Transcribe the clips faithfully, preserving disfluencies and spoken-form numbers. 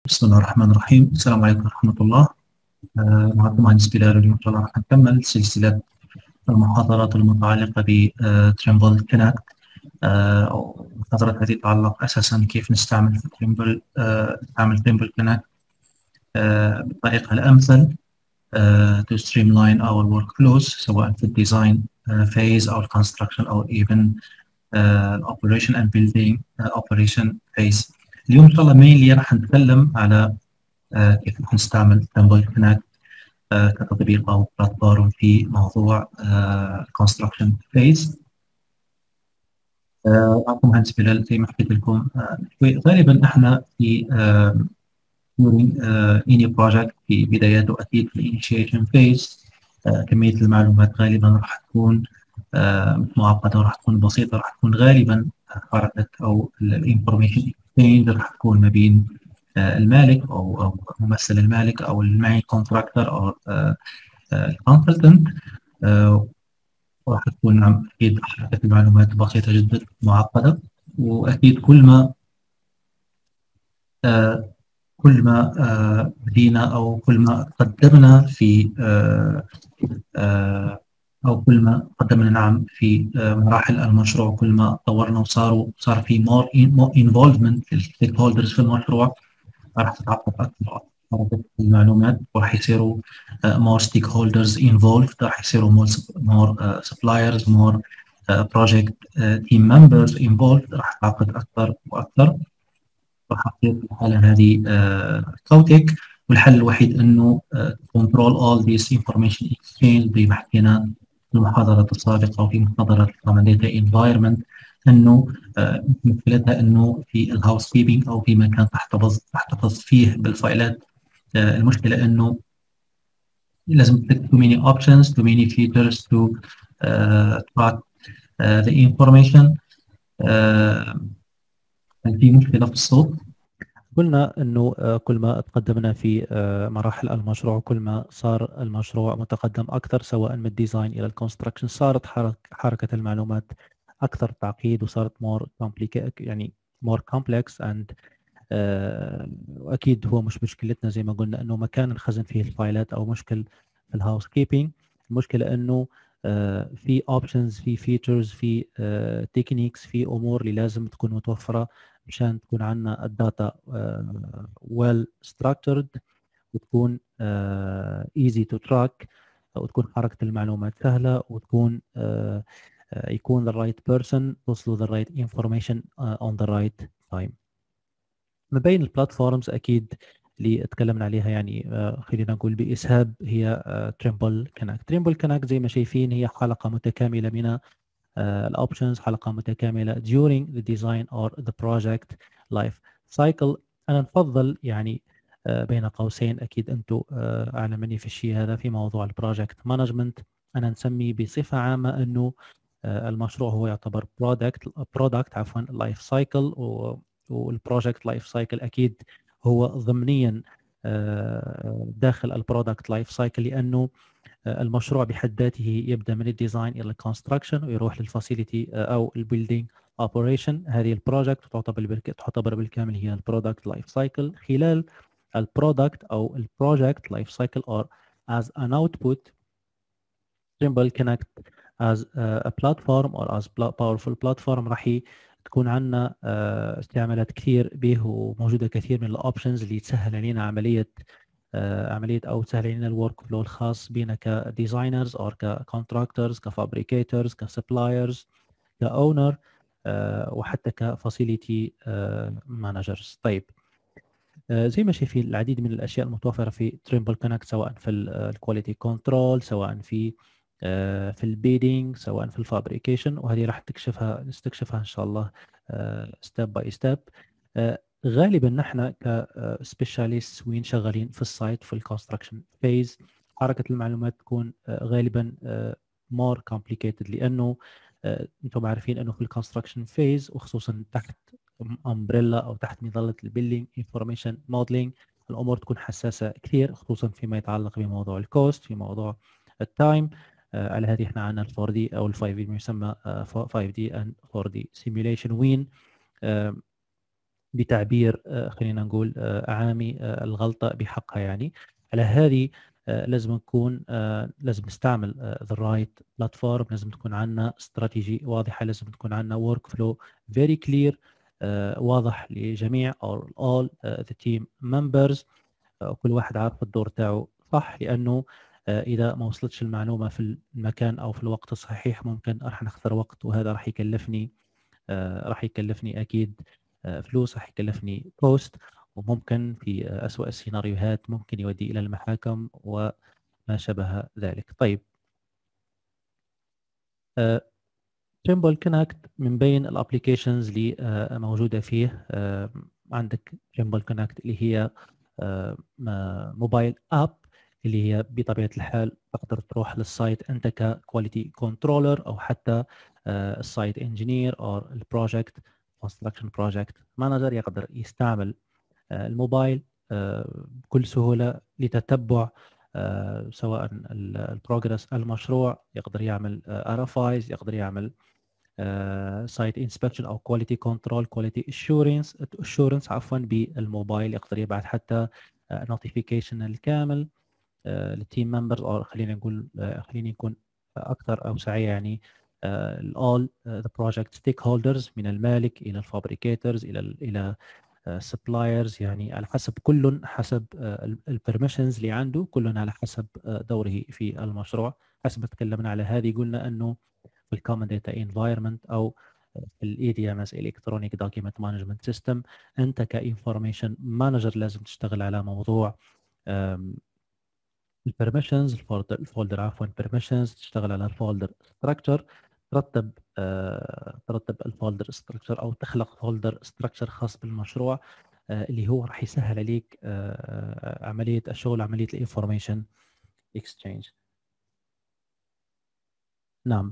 بسم الله الرحمن الرحيم. السلام عليكم ورحمة الله. آه، معكم مهندس بلال. اليوم إن شاء الله راح نكمل سلسلة المحاضرات المتعلقة بتريمبل كونكت. المحاضرات هذه تتعلق أساسا كيف نستعمل في تريمبل آه، نستعمل تريمبل كونكت بالطريقة الأمثل to streamline our workflows سواء في الديزاين phase أو الكونستراكشن أو even operation and building operation phase. اليوم إن شاء الله mainly راح نتكلم على آه كيف راح نستعمل تريمبل كونكت آه كتطبيق أو بلاتفورم في موضوع الكونستراكشن فيز. معكم مهندس بلال. زي ما حكيت لكم آه غالبا احنا في آه during آه any project في بداياته أكيد في initiation phase آه كمية المعلومات غالبا راح تكون آه معقدة وراح تكون بسيطة، راح تكون غالبا حركة أو الانفورميشن اكسشينج راح تكون ما بين المالك او او ممثل المالك او المعين كونتراكتور او الكونسلتنت. وراح تكون نعم اكيد حركه المعلومات بسيطه جدا معقده، واكيد كل ما آه كل ما آه بدينا او كل ما قدمنا في آه آه او كل ما قدمنا نعم في آه مراحل المشروع، كل ما طورنا وصاروا صار في مور انفولفمنت للستيك هولدرز في المشروع، راح تتعقد اكثر حركه المعلومات، وراح يصيروا more stakeholders involved، راح يصيروا more more uh, suppliers more uh, project uh, team members involved، راح تتعقد اكثر واكثر. راح تصير في الحاله هذه chaotic، والحل الوحيد انه uh, control all this information exchange زي ما حكينا في المحاضرات السابقه وفي محاضرات data environment، انه مشكلتها انه في الهاوس كيبنج او في مكان تحتفظ تحتفظ فيه بالفايلات. المشكله انه لازم تكتب too many options too many features to uh, track uh, the information. uh, في مشكله في الصوت. قلنا انه كل ما تقدمنا في مراحل المشروع كل ما صار المشروع متقدم اكثر، سواء من الديزاين الى الكونستراكشن صارت حركه المعلومات اكثر تعقيد وصارت more complicated يعني more complex and واكيد هو مش مشكلتنا زي ما قلنا انه مكان نخزن فيه الفايلات او مشكل في الهاوس كيبينج. المشكله انه في اوبشنز في فيتشرز في تكنيكس في امور اللي لازم تكون متوفره مشان تكون عندنا الداتا ويل ستراكتشرد وتكون ايزي تو تراك، وتكون حركه المعلومات سهله، وتكون uh, يكون the right person توصلوا the right information uh, on the right time. ما بين البلاتفورمز اكيد اللي تكلمنا عليها يعني uh, خلينا نقول باسهاب هي تريمبل كونكت. تريمبل كونكت زي ما شايفين هي حلقه متكامله من الاوبشنز، حلقه متكامله during the design or the project life cycle. انا نفضل يعني uh, بين قوسين، اكيد انتم uh, اعلم مني في الشيء هذا في موضوع البروجكت مانجمنت، انا نسمي بصفه عامه انه uh, المشروع هو يعتبر برودكت برودكت عفوا لايف سايكل، والبروجكت لايف سايكل اكيد هو ضمنيا uh, داخل البرودكت لايف سايكل، لانه المشروع بحد ذاته يبدا من الديزاين الى الكونستراكشن ويروح للفاسيلتي او البيلدينج اوبريشن. هذه البروجكت تعتبر تعتبر بالكامل هي البرودكت لايف سايكل. خلال البرودكت او البروجكت لايف سايكل or as an output Trimble Connect as a platform or as powerful platform راح تكون عندنا استعمالات كثير به، وموجوده كثير من الاوبشنز اللي تسهل علينا عمليه عمليه او تسهل علينا الورك فلو الخاص بنا كديزاينرز او ككونتراكتورز كفابريكيتورز كسبلايرز كاونر وحتى كفاسيلتي مانجرز. طيب زي ما شايفين العديد من الاشياء المتوفره في تريمبل كونكت، سواء في الكواليتي كنترول، سواء في في البيدنج، سواء في الفابريكيشن، وهذه راح تكشفها نستكشفها ان شاء الله ستيب باي ستيب. غالبا نحن كسبيشاليست وين شغالين في السايت في الكونستراكشن فيز حركه المعلومات تكون غالبا مور كومبليكيتد، لانه انتم عارفين انه في الكونستراكشن فيز وخصوصا تحت امبريلا او تحت مظله البيلدينج انفورميشن موديلنج الامور تكون حساسه كثير، خصوصا فيما يتعلق بموضوع الكوست، في موضوع التايم. على هذه احنا عندنا ال فور دي او ال فايف دي يسمى فايف دي and فور دي simulation وين بتعبير خلينا نقول عامي الغلطة بحقها. يعني على هذه لازم نكون لازم نستعمل the right platform، لازم تكون عندنا استراتيجي واضحة، لازم تكون عندنا work flow very clear واضح لجميع or all the team members، كل واحد عارف الدور تاعه صح، لأنه إذا ما وصلتش المعلومة في المكان أو في الوقت الصحيح ممكن راح نخسر وقت، وهذا راح يكلفني راح يكلفني أكيد فلوس، راح يكلفني كوست، وممكن في أسوأ السيناريوهات ممكن يؤدي إلى المحاكم وما شابه ذلك. طيب تريمبل كونكت من بين الابليكيشنز اللي موجودة فيه عندك تريمبل كونكت اللي هي موبايل اب، اللي هي بطبيعة الحال تقدر تروح للسايت أنت ككواليتي كنترولر أو حتى السايت انجينير أو البروجكت كونستراكشن بروجكت مانجر يقدر يستعمل الموبايل بكل سهولة لتتبع سواء البروجرس المشروع، يقدر يعمل ار اف ايز، يقدر يعمل سايت انسبكشن او كواليتي كنترول، كواليتي اشورنس اشورنس عفوا بالموبايل، يقدر يبعث حتى نوتيفيكيشن الكامل للتيم ممبرز، او خلينا نقول خلينا نكون اكثر اوسعيه يعني all the project stakeholders من المالك الى الفابريكيترز الى الى سبلايرز، يعني على حسب كل حسب البرميشنز اللي عنده، كل على حسب دوره في المشروع. حسب تكلمنا على هذه قلنا انه في الكومن داتا انفايرمنت او في الاي دي ام اس الكترونيك دوكيمنت مانجمنت سيستم، انت كانفورميشن مانجر لازم تشتغل على موضوع البرميشنز، الفولدر عفوا permissions، تشتغل على الفولدر ستراكشر، ترتب آه، ترتب الفولدر ستراكشر او تخلق فولدر ستراكشر خاص بالمشروع آه، اللي هو راح يسهل عليك آه، عمليه الشغل، عمليه الانفورميشن اكسشينج. نعم.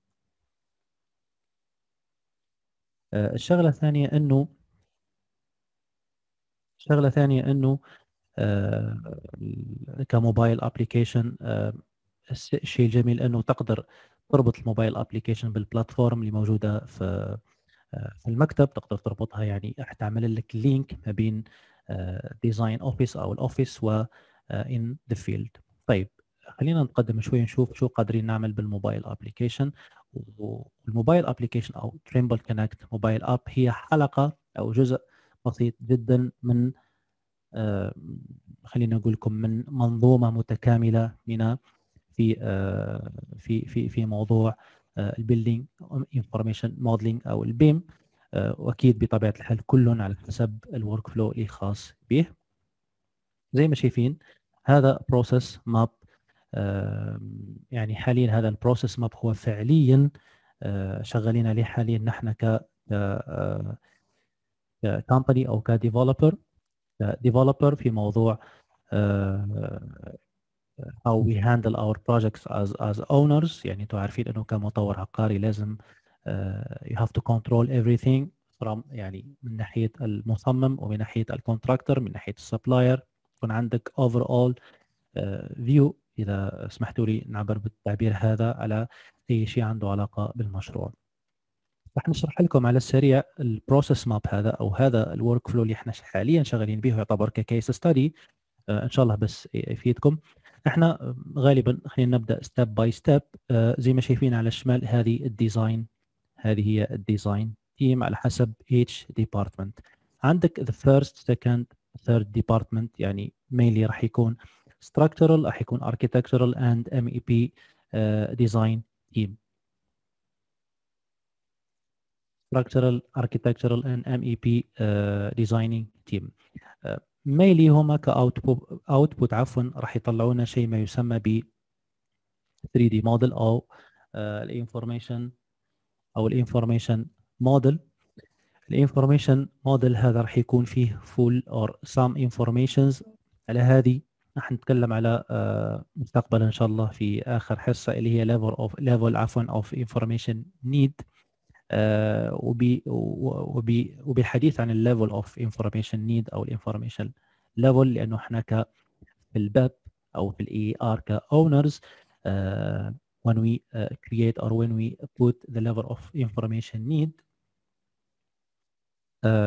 آه، الشغله الثانيه انه الشغله الثانيه انه آه، كموبايل ابلكيشن الشيء الجميل انه تقدر تربط الموبايل ابلكيشن بالبلاتفورم اللي موجوده في في المكتب، تقدر تربطها يعني راح تعمل لك لينك ما بين ديزاين اوفيس او الاوفيس و ان ذا فيلد. طيب خلينا نتقدم شوي نشوف شو قادرين نعمل بالموبايل ابلكيشن. والموبايل ابلكيشن او تريمبل كونكت موبايل اب هي حلقه او جزء بسيط جدا من خلينا نقول لكم من منظومه متكامله من في في في في موضوع البيلدينج انفورميشن موديلنج او البيم، واكيد بطبيعه الحال كل على حسب الورك فلو اللي خاص به. زي ما شايفين هذا بروسيس ماب، يعني حاليا هذا البروسيس ماب هو فعليا شغالين عليه حاليا نحن ك ككمباني او كديفلوبر كديفلوبر في موضوع how we handle our projects as as owners. يعني انتم عارفين انه كمطور عقاري لازم uh, you have to control everything from يعني من ناحيه المصمم ومن ناحيه الكونتراكتور من ناحيه السبلاير، يكون عندك overall uh, view اذا سمحتوا لي نعبر بالتعبير هذا على اي شيء عنده علاقه بالمشروع. راح نشرح لكم على السريع البروسيس ماب هذا او هذا الورك فلو اللي احنا حاليا شغالين به، يعتبر ككيس ستادي uh, ان شاء الله بس يفيدكم. احنا غالبا خلينا نبدا ستيب باي ستيب. زي ما شايفين على الشمال هذه الديزاين، هذه هي الديزاين تيم على حسب each department. عندك the first second third department، يعني mainly راح يكون structural، راح يكون architectural and M E P uh, design team. structural architectural and M E P uh, designing team. uh, ميلي هما كاوتبوت اوتبوت عفوا راح يطلعوا لنا شيء ما يسمى ب ثري دي موديل او الانفورميشن او الانفورميشن موديل. الانفورميشن موديل هذا راح يكون فيه فول اور سام انفورميشنز. على هذه راح نتكلم على uh, مستقبلا ان شاء الله في اخر حصه اللي هي ليفل اوف ليفل عفوا اوف انفورميشن نيد، وبالحديث عن الليفل اوف انفورميشن نيد او الانفورميشن ليفل، لانه احنا ك في الباب او في الاي ار كاونرز uh, when we uh, create or when we put the level of information need uh,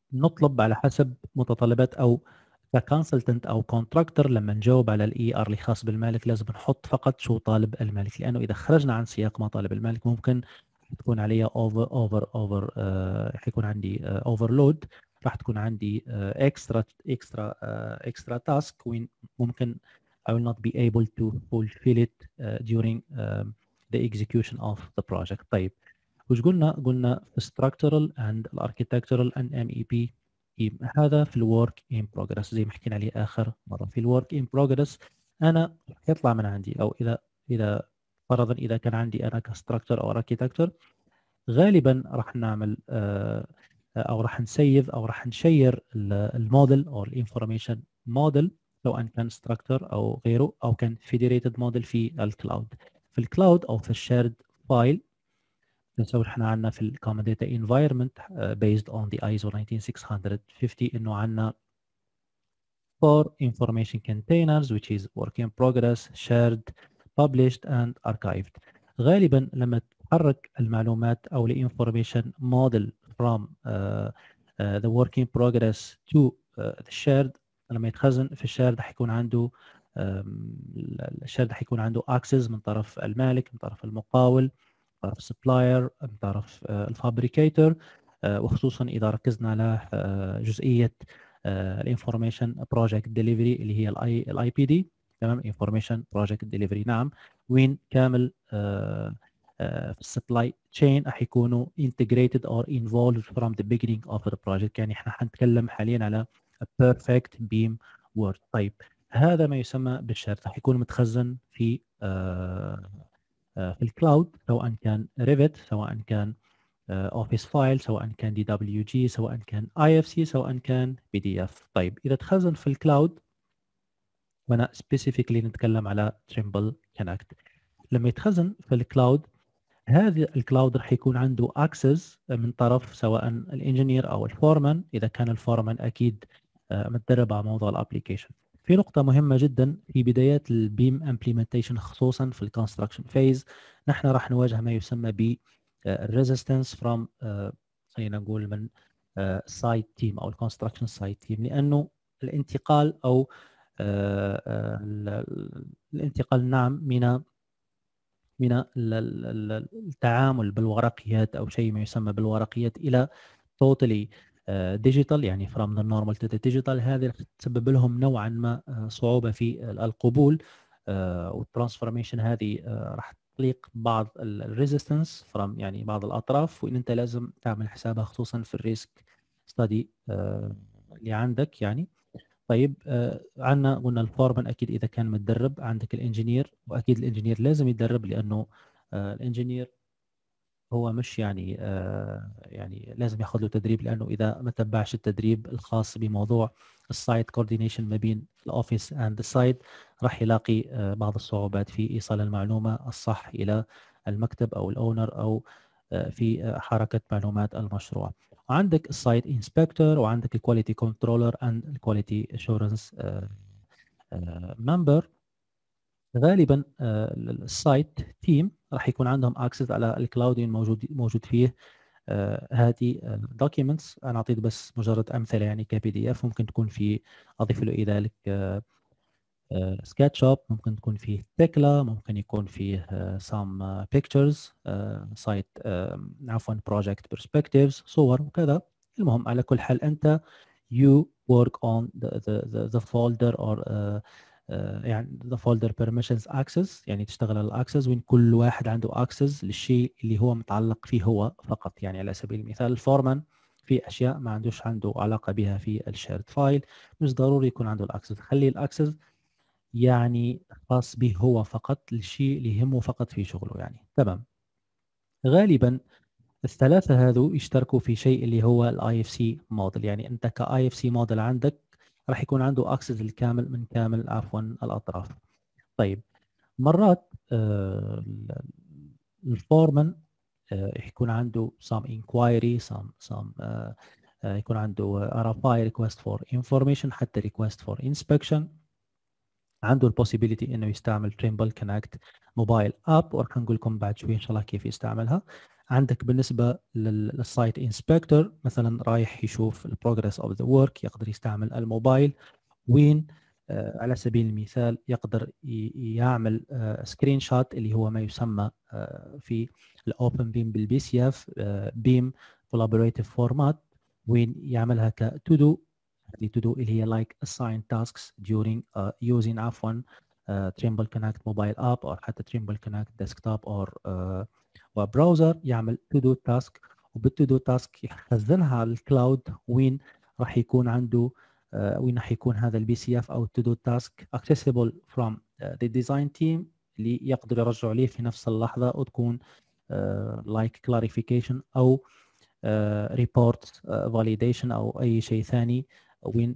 نطلب على حسب متطلبات او ككونسلتنت او كونتراكتور لما نجاوب على الاي ار اللي خاص بالمالك لازم نحط فقط شو طالب المالك، لانه اذا خرجنا عن سياق ما طالب المالك ممكن تكون علي اوفر اوفر اوفر حيكون عندي اوفرلود، راح تكون عندي اكسترا اكسترا اكسترا تاسك وين ممكن I will not be able to fulfill it uh, during um, the execution of the project. طيب وش قلنا؟ قلنا في structural and architectural and M E P هذا في الورك ان بروجرس زي ما حكينا عليه اخر مره. في الورك ان بروجرس انا يطلع من عندي، او اذا اذا فرضا اذا كان عندي انا كستراكتور او اركيتكتور غالبا راح نعمل او راح نسيف او راح نشير الموديل او الانفورميشن موديل سواء كان ستراكتور او غيره او كان فيدريتد موديل في الكلاود. في الكلاود او في الشيرد فايل نسوي احنا عندنا في الكومن داتا انفايرمنت based on the I S O nineteen six fifty انه عندنا four information containers which is work in progress, shared, published and archived. غالبا لما تحرك المعلومات او الانفورميشن موديل from uh, uh, the work in progress to uh, the shared، لما يتخزن في الشيرد حيكون عنده الشيرد حيكون عنده access من طرف المالك، من طرف المقاول، من طرف السبلاير، من طرف الفابريكيتور، وخصوصا اذا ركزنا على جزئيه الانفورميشن بروجكت ديليفري اللي هي الاي الاي بي دي، تمام. انفورميشن بروجكت ديليفري نعم، وين كامل في السبلاي تشين راح يكونوا integrated or involved from the beginning of the project. يعني احنا حنتكلم حاليا على a perfect beam work. طيب هذا ما يسمى بالشيرد، راح يكون متخزن في في الكلاود سواء كان ريفت، سواء كان اوفيس فايل، سواء كان دي دبليو جي، سواء كان اي اف سي، سواء كان بي دي اف. طيب اذا تخزن في الكلاود، وانا سبيسيفيكلي نتكلم على تريمبل كونكت، لما يتخزن في الكلاود هذا الكلاود راح يكون عنده اكسس من طرف سواء الانجينير او الفورمان، اذا كان الفورمان اكيد متدرب على موضوع الابلكيشن. في نقطة مهمة جدا في بدايات البيم امبلمنتيشن خصوصا في الكونستراكشن فيز، نحن راح نواجه ما يسمى ب resistance from خلينا نقول من سايت تيم او الكونستراكشن سايت تيم، لانه الانتقال او الانتقال نعم من من التعامل بالورقيات او شيء ما يسمى بالورقيات الى totally ديجيتال، يعني from the normal to the digital، هذه تسبب لهم نوعا ما صعوبة في القبول، والترانسفورميشن هذه راح تليق بعض الريزيستنس from يعني بعض الأطراف، وإن أنت لازم تعمل حسابها خصوصا في الريسك ستادي اللي عندك يعني. طيب عندنا قلنا الفورمان اكيد اذا كان متدرب، عندك الانجينير، واكيد الانجينير لازم يتدرب لانه الانجينير هو مش يعني يعني لازم ياخذ له تدريب، لانه اذا ما تبعش التدريب الخاص بموضوع السايت كوردينيشن ما بين الاوفيس اند السايت راح يلاقي بعض الصعوبات في ايصال المعلومه الصح الى المكتب او الاونر او في حركه معلومات المشروع. وعندك السايت انسبكتور، وعندك الكواليتي كنترولر اند الكواليتي اشورنس ممبر. غالبا السايت تيم راح يكون عندهم اكسس على الكلاود موجود موجود فيه هذه دوكيومنتس. انا اعطيت بس مجرد امثله يعني كبي دي اف، ممكن تكون في اضيف له الى ذلك سكتش اب، ممكن تكون فيه تكلا، ممكن يكون فيه some pictures site عفوا project perspectives، صور وكذا. المهم على كل حال انت you work on the the the, the folder or uh, uh, يعني the folder permissions access، يعني تشتغل على الاكسس وين كل واحد عنده اكسس للشيء اللي هو متعلق فيه هو فقط. يعني على سبيل المثال الفورمان في اشياء ما عندوش عنده علاقه بها في الشيرد فايل، مش ضروري يكون عنده الاكسس، خلي الاكسس يعني خاص به هو فقط، الشيء اللي يهمه فقط في شغله يعني، تمام. غالبا الثلاثة هذو يشتركوا في شيء اللي هو الاي اف سي موديل، يعني انت كاي اف سي موديل عندك راح يكون عنده اكسس الكامل من كامل عفوا الاطراف. طيب مرات آه الفورمان آه يكون عنده some inquiry some some آه آه يكون عنده ار اف اي request for information حتى request for inspection، عنده البوسيبيليتي انه يستعمل تريمبل كونكت موبايل اب، وراح نقول لكم بعد شوي ان شاء الله كيف يستعملها. عندك بالنسبه للسايت انسبكتور مثلا رايح يشوف البروجرس اوف ذا ورك، يقدر يستعمل الموبايل. وين آه على سبيل المثال يقدر يعمل آه سكرين شوت اللي هو ما يسمى آه في الاوبن بيم بالبي سي اف بيم كولابوريتيف فورمات، وين يعملها ك تو دو to do اللي هي like assign tasks during uh, using عفوا uh, Trimble Connect mobile app أو حتى Trimble Connect desktop أو uh, web browser. يعمل to do task، وبال to do task يخزنها على الكلاود، وين راح يكون عنده uh, وين راح يكون هذا البي سي اف أو to do task accessible from uh, the design team اللي يقدر يرجعوا عليه في نفس اللحظة، وتكون uh, like clarification أو uh, report uh, validation أو أي شيء ثاني، وين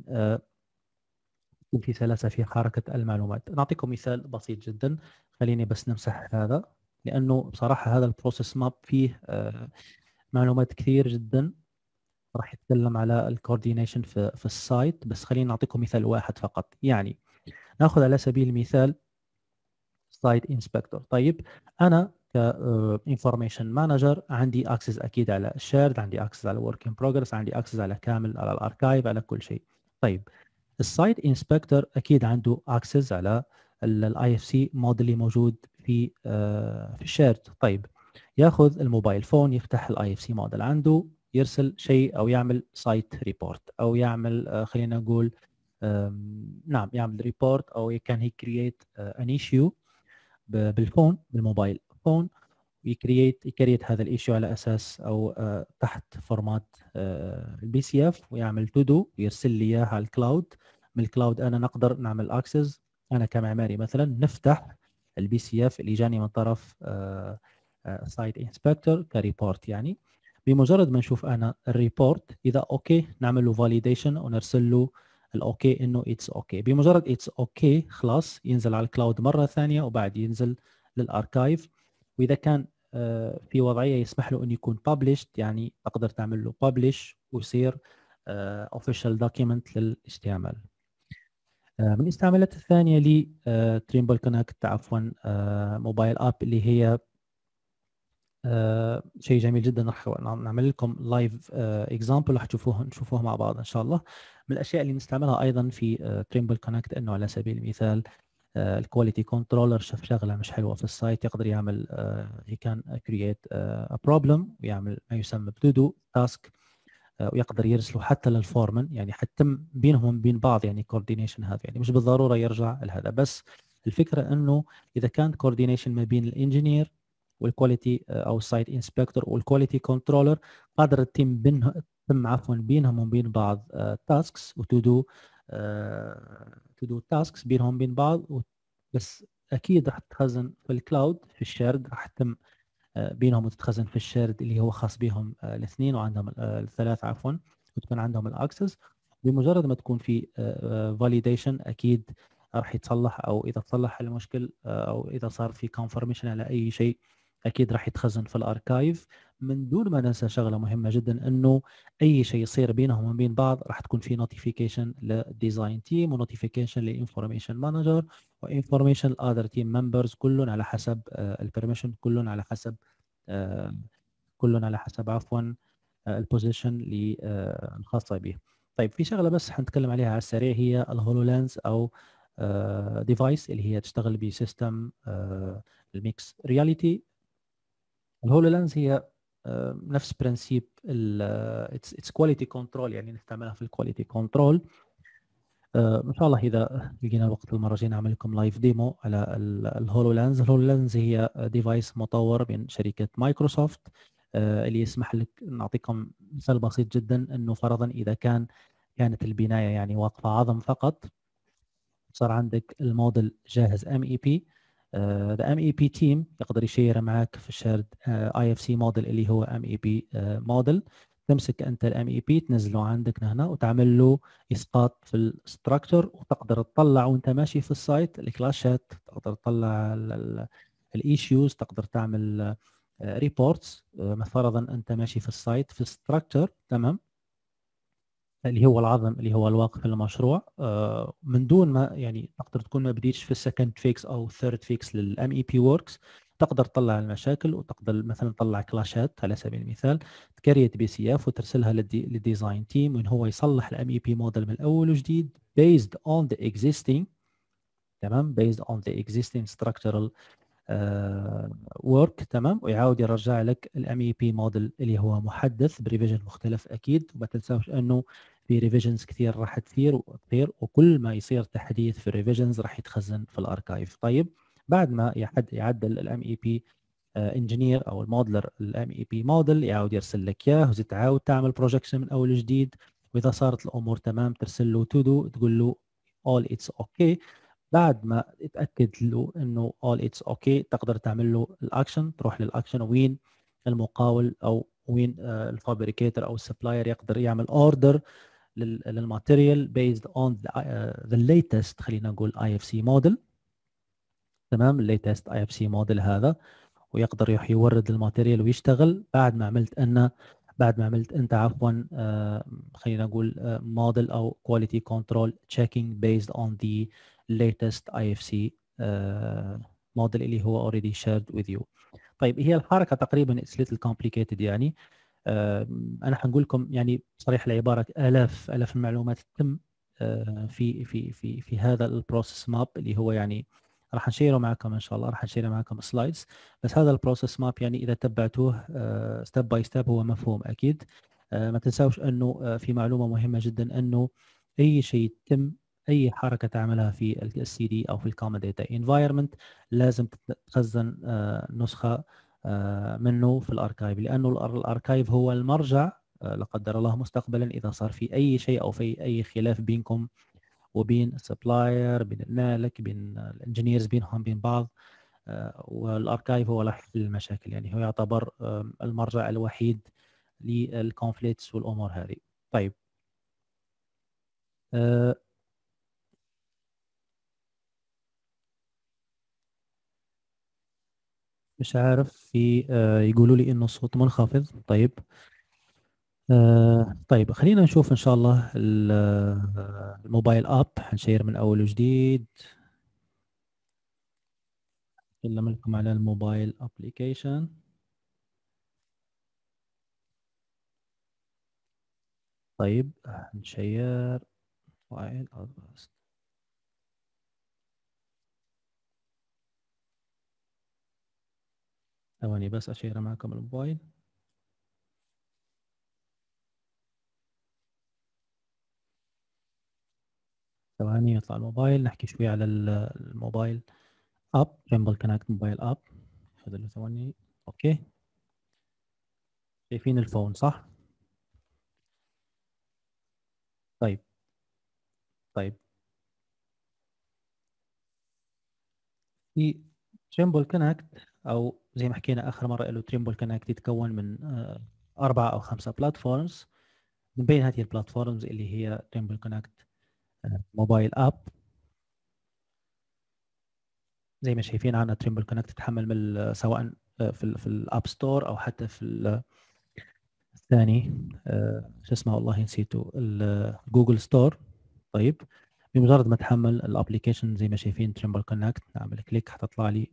يكون في سلاسة في حركة المعلومات. نعطيكم مثال بسيط جدا، خليني بس نمسح هذا لأنه بصراحة هذا البروسيس ماب فيه معلومات كثير جدا، راح يتكلم على الكوردينيشن في, في السايت، بس خليني نعطيكم مثال واحد فقط. يعني ناخذ على سبيل المثال سايت انسبكتور. طيب أنا كانفورميشن مانجر عندي اكسس اكيد على الشيرد، عندي اكسس على ورك ان بروجرس، عندي اكسس على كامل على الاركايف، على كل شيء. طيب السايت انسبكتور اكيد عنده اكسس على الاي اف سي مود اللي موجود في آه في الشيرد. طيب ياخذ الموبايل فون، يفتح الاي اف سي موديل عنده، يرسل شيء او يعمل سايت ريبورت او يعمل آه خلينا نقول نعم يعمل ريبورت او كان هي كرييت ان ايشيو بالفون بالموبايل فون، يكريت يكريت هذا الايشيو على اساس او آه تحت فورمات آه البي سي اف، ويعمل تو دو يرسل لي اياها على الكلاود. من الكلاود انا نقدر نعمل اكسس، انا كمعماري مثلا نفتح البي سي اف اللي جاني من طرف سايت انسبكتور كريبورت. يعني بمجرد ما نشوف انا الريبورت اذا اوكي نعمل له فاليديشن ونرسل له الاوكي انه اتس اوكي. بمجرد اتس اوكي خلاص ينزل على الكلاود مره ثانيه وبعد ينزل للاركايف. واذا كان في وضعيه يسمح له انه يكون published يعني تقدر تعمل له publish ويصير official document للاستعمال. من الاستعمالات الثانيه ل Trimble Connect عفوا موبايل اب اللي هي شيء جميل جدا، راح نعمل لكم لايف اكزامبل راح تشوفوه نشوفوه مع بعض ان شاء الله. من الاشياء اللي نستعملها ايضا في Trimble Connect انه على سبيل المثال الكواليتي كنترولر شاف شغله مش حلوه في السايت، يقدر يعمل هي كان كرييت ا بروبلم ويعمل ما يسمى بدو تاسك، ويقدر يرسله حتى للفورمن، يعني حتى بينهم وبين بعض يعني كوردينيشن. هذا يعني مش بالضروره يرجع لهذا، بس الفكره انه اذا كان كوردينيشن ما بين الانجينير والكواليتي او السايت انسبكتور والكواليتي كنترولر، قادر التيم بينهم تم عفوا بينهم وبين بعض تاسكس وتو دو تو دو تاسكس بينهم بين بعض، بس اكيد راح تتخزن في الكلاود في الشيرد، راح تتم بينهم وتتخزن في الشيرد اللي هو خاص بهم الاثنين وعندهم الثلاث عفوا، وتكون عندهم الاكسس. بمجرد ما تكون في فاليديشن اكيد راح يتصلح، او اذا تصلح المشكل او اذا صار في كونفرميشن على اي شيء اكيد راح يتخزن في الاركايف. من دون ما ننسى شغله مهمه جدا، انه اي شيء يصير بينهم وبين بعض راح تكون في نوتيفيكيشن للديزاين تيم ونوتيفيكيشن للانفورميشن مانجر وانفورميشن اذر تيم ممبرز، كلهم على حسب البرميشن، كلهم على حسب كلهم على حسب عفوا البوزيشن اللي الخاصه به. طيب في شغله بس حنتكلم عليها على السريع، هي الهولولانس او ديفايس اللي هي تشتغل بسيستم الميكس رياليتي. الهولولانس هي نفس برنسيب اتس كواليتي كنترول، يعني نستعملها في الكواليتي كنترول. ان شاء الله اذا لقينا وقت المره الجايه نعمل لكم لايف ديمو على الهولولانس. الهولولانس هي ديفايس مطور من شركه مايكروسوفت اللي يسمح لك، نعطيكم مثال بسيط جدا، انه فرضا اذا كان كانت البنايه يعني واقفه عظم فقط، صار عندك الموديل جاهز ام اي بي، ذا ام اي بي تيم يقدر يشير معك في الشيرد اي اف سي موديل اللي هو ام اي بي موديل. تمسك انت الام اي بي تنزله عندك هنا وتعمل له اسقاط في الستراكشر، وتقدر تطلع وانت ماشي في السايت الكلاشات، تقدر تطلع الايشوز، تقدر تعمل ريبورتس. فرضا انت ماشي في السايت في الستراكشر تمام اللي هو العظم اللي هو الواقع في المشروع، من دون ما يعني تقدر تكون ما بديتش في السكند فيكس او الثيرد فيكس للام اي بي وركس، تقدر تطلع المشاكل وتقدر مثلا تطلع كلاشات على سبيل المثال، تكريت بي سي اف وترسلها للدي للديزاين تيم وان هو يصلح الام اي بي موديل من الاول وجديد based on the existing، تمام، based on the existing structural ورك، uh, تمام، ويعاود يرجع لك الام اي بي موديل اللي هو محدث بريفيجن مختلف اكيد. وما تنساوش انه في ريفيجنز كثير راح تصير وتصير، وكل ما يصير تحديث في الريفيجنز راح يتخزن في الاركايف. طيب بعد ما يحد يعدل الام اي بي انجينير او الموديلر الام اي بي موديل، يعاود يرسل لك اياه وتعاود تعمل بروجكشن من اول جديد، واذا صارت الامور تمام ترسل له تو دو تقول له all it's okay. بعد ما تتاكد له انه all it's okay تقدر تعمل له الاكشن، تروح للاكشن وين المقاول او وين الفابريكيتر او السبلاير يقدر يعمل اوردر للماتيريال based on the, uh, the latest، خلينا نقول اي اف سي موديل، تمام، الليتست اي اف سي موديل هذا، ويقدر يروح يورد الماتيريال ويشتغل. بعد ما عملت انا بعد ما عملت انت عفوا آه خلينا نقول موديل آه او كواليتي كنترول تشيكينج based on the latest اي اف سي موديل اللي هو already shared with you. طيب هي الحركه تقريبا it's little complicated يعني. آه انا حنقول لكم يعني صريح العباره الاف الاف المعلومات تتم آه في في في في هذا البروسيس ماب اللي هو يعني راح نشيره معكم ان شاء الله، راح نشيره معكم سلايدز. بس هذا البروسيس ماب يعني اذا تبعتوه ستيب باي ستيب هو مفهوم اكيد. ما تنساوش انه في معلومه مهمه جدا، انه اي شيء يتم اي حركه تعملها في السي دي او في الكومن داتا انفايرمنت لازم تخزن نسخه منه في الاركايف، لانه الاركايف هو المرجع لا قدر الله مستقبلا اذا صار في اي شيء او في اي خلاف بينكم وبين السبلاير، بين المالك، بين الانجينيرز، بينهم بين بعض. والاركايف هو راح يحل المشاكل، يعني هو يعتبر المرجع الوحيد للكونفليكتس والامور هذه. طيب مش عارف، في يقولوا لي انه الصوت منخفض. طيب طيب خلينا نشوف ان شاء الله الموبايل اب، حنشير من اول وجديد. يلا لكم على الموبايل ابليكيشن. طيب نشير فايل ادرس. ثواني بس اشير معكم الموبايل. ثواني يطلع الموبايل، نحكي شوي على الموبايل اب، تريمبل كونكت موبايل اب. خذ له ثواني. اوكي شايفين الفون صح؟ طيب طيب في تريمبل كونكت، او زي ما حكينا اخر مره له تريمبل كونكت يتكون من اربعه او خمسه بلاتفورمز. من بين هذه البلاتفورمز اللي هي تريمبل كونكت موبايل اب، زي ما شايفين عندنا تريمبل كونكت تتحمل من سواء في في الاب ستور او حتى في الثاني شو اسمه والله نسيته، الجوجل ستور. طيب بمجرد ما تحمل الابلكيشن زي ما شايفين تريمبل كونكت، نعمل كليك حتطلع لي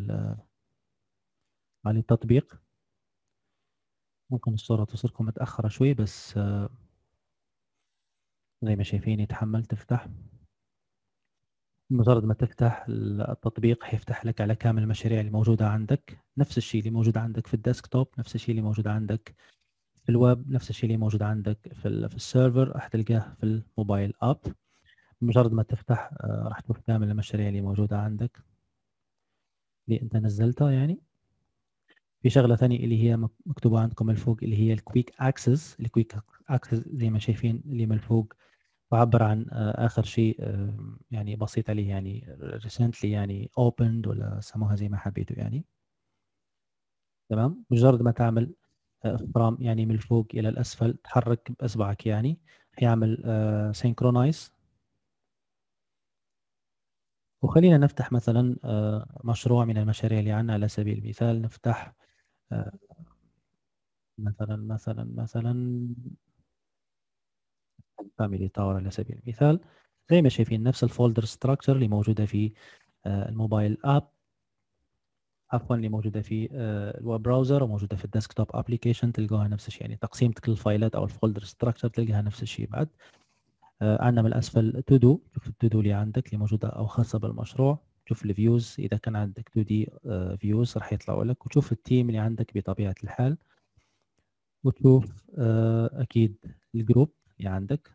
على التطبيق. ممكن الصورة توصلكم متأخرة شوي بس زي ما شايفين يتحمل. تفتح، مجرد ما تفتح التطبيق حيفتح لك على كامل المشاريع اللي موجودة عندك، نفس الشيء اللي موجود عندك في الديسكتوب، نفس الشيء اللي موجود عندك في الويب، نفس الشيء اللي موجود عندك في, في السيرفر راح تلقاه في الموبايل اب. مجرد ما تفتح راح تشوف كامل المشاريع اللي موجودة عندك اللي انت نزلتها. يعني في شغلة ثانية اللي هي مكتوبة عندكم من فوق اللي هي الكويك اكسس. الكويك اكسس زي ما شايفين اللي من فوق تعبر عن اخر شيء يعني بسيط عليه، يعني ريسنتلي يعني opened ولا سموها زي ما حبيتوا يعني. تمام، مجرد ما تعمل فرام يعني من فوق الى الاسفل تحرك باصبعك يعني حيعمل سينكرونايز. وخلينا نفتح مثلا مشروع من المشاريع اللي عندنا على سبيل المثال. نفتح مثلا مثلا مثلا فاميلي تاور على سبيل المثال. زي ما شايفين نفس الفولدر ستراكشر اللي موجوده في الموبايل اب. عفوا اللي موجوده في الويب براوزر وموجوده في الديسكتوب ابلكيشن تلقاها نفس الشيء، يعني تقسيمتك للفايلات او الفولدر ستراكشر تلقاها نفس الشيء. بعد عندنا من الاسفل تو دو، شوف التو دو اللي عندك اللي موجوده او خاصه بالمشروع، شوف الفيوز اذا كان عندك تو دي فيوز راح يطلعوا لك، وتشوف التيم اللي عندك بطبيعه الحال، وتشوف اكيد الجروب اللي عندك،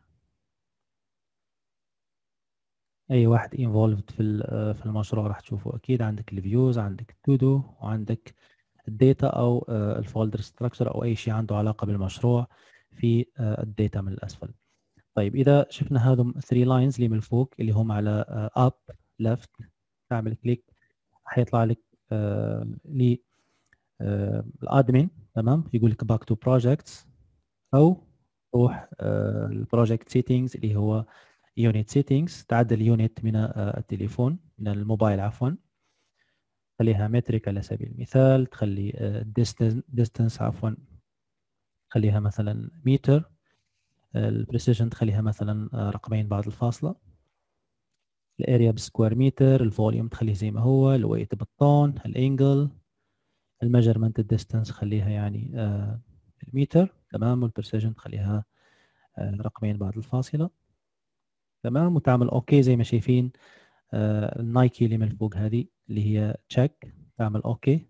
اي واحد انفولفد في في المشروع راح تشوفه اكيد. عندك الفيوز، عندك التو دو، وعندك الداتا او الفولدر ستراكشر او اي شيء عنده علاقه بالمشروع في الداتا من الاسفل. طيب اذا شفنا هذم ثري لاينز اللي من الفوق اللي هم على اب ليفت، تعمل كليك حيطلع لك ل الادمن، تمام، يقول لك باك تو بروجكتس، او روح البروجكت سيتنجز اللي هو يونت سيتنجز، تعدل يونت من التليفون من الموبايل عفوا، خليها مترك على سبيل المثال، تخلي ديستنس عفوا خليها مثلا متر، البريسيجن تخليها مثلا رقمين بعد الفاصلة، الاريا بالسكوير متر، الفوليوم تخليه زي ما هو، الويت بالطن، الانجل، الميجرمنت الديستنس خليها يعني آه المتر، تمام، والبريسيجن تخليها آه رقمين بعد الفاصلة، تمام، وتعمل اوكي زي ما شايفين. آه النايكي اللي من فوق هذه اللي هي تشيك، تعمل اوكي،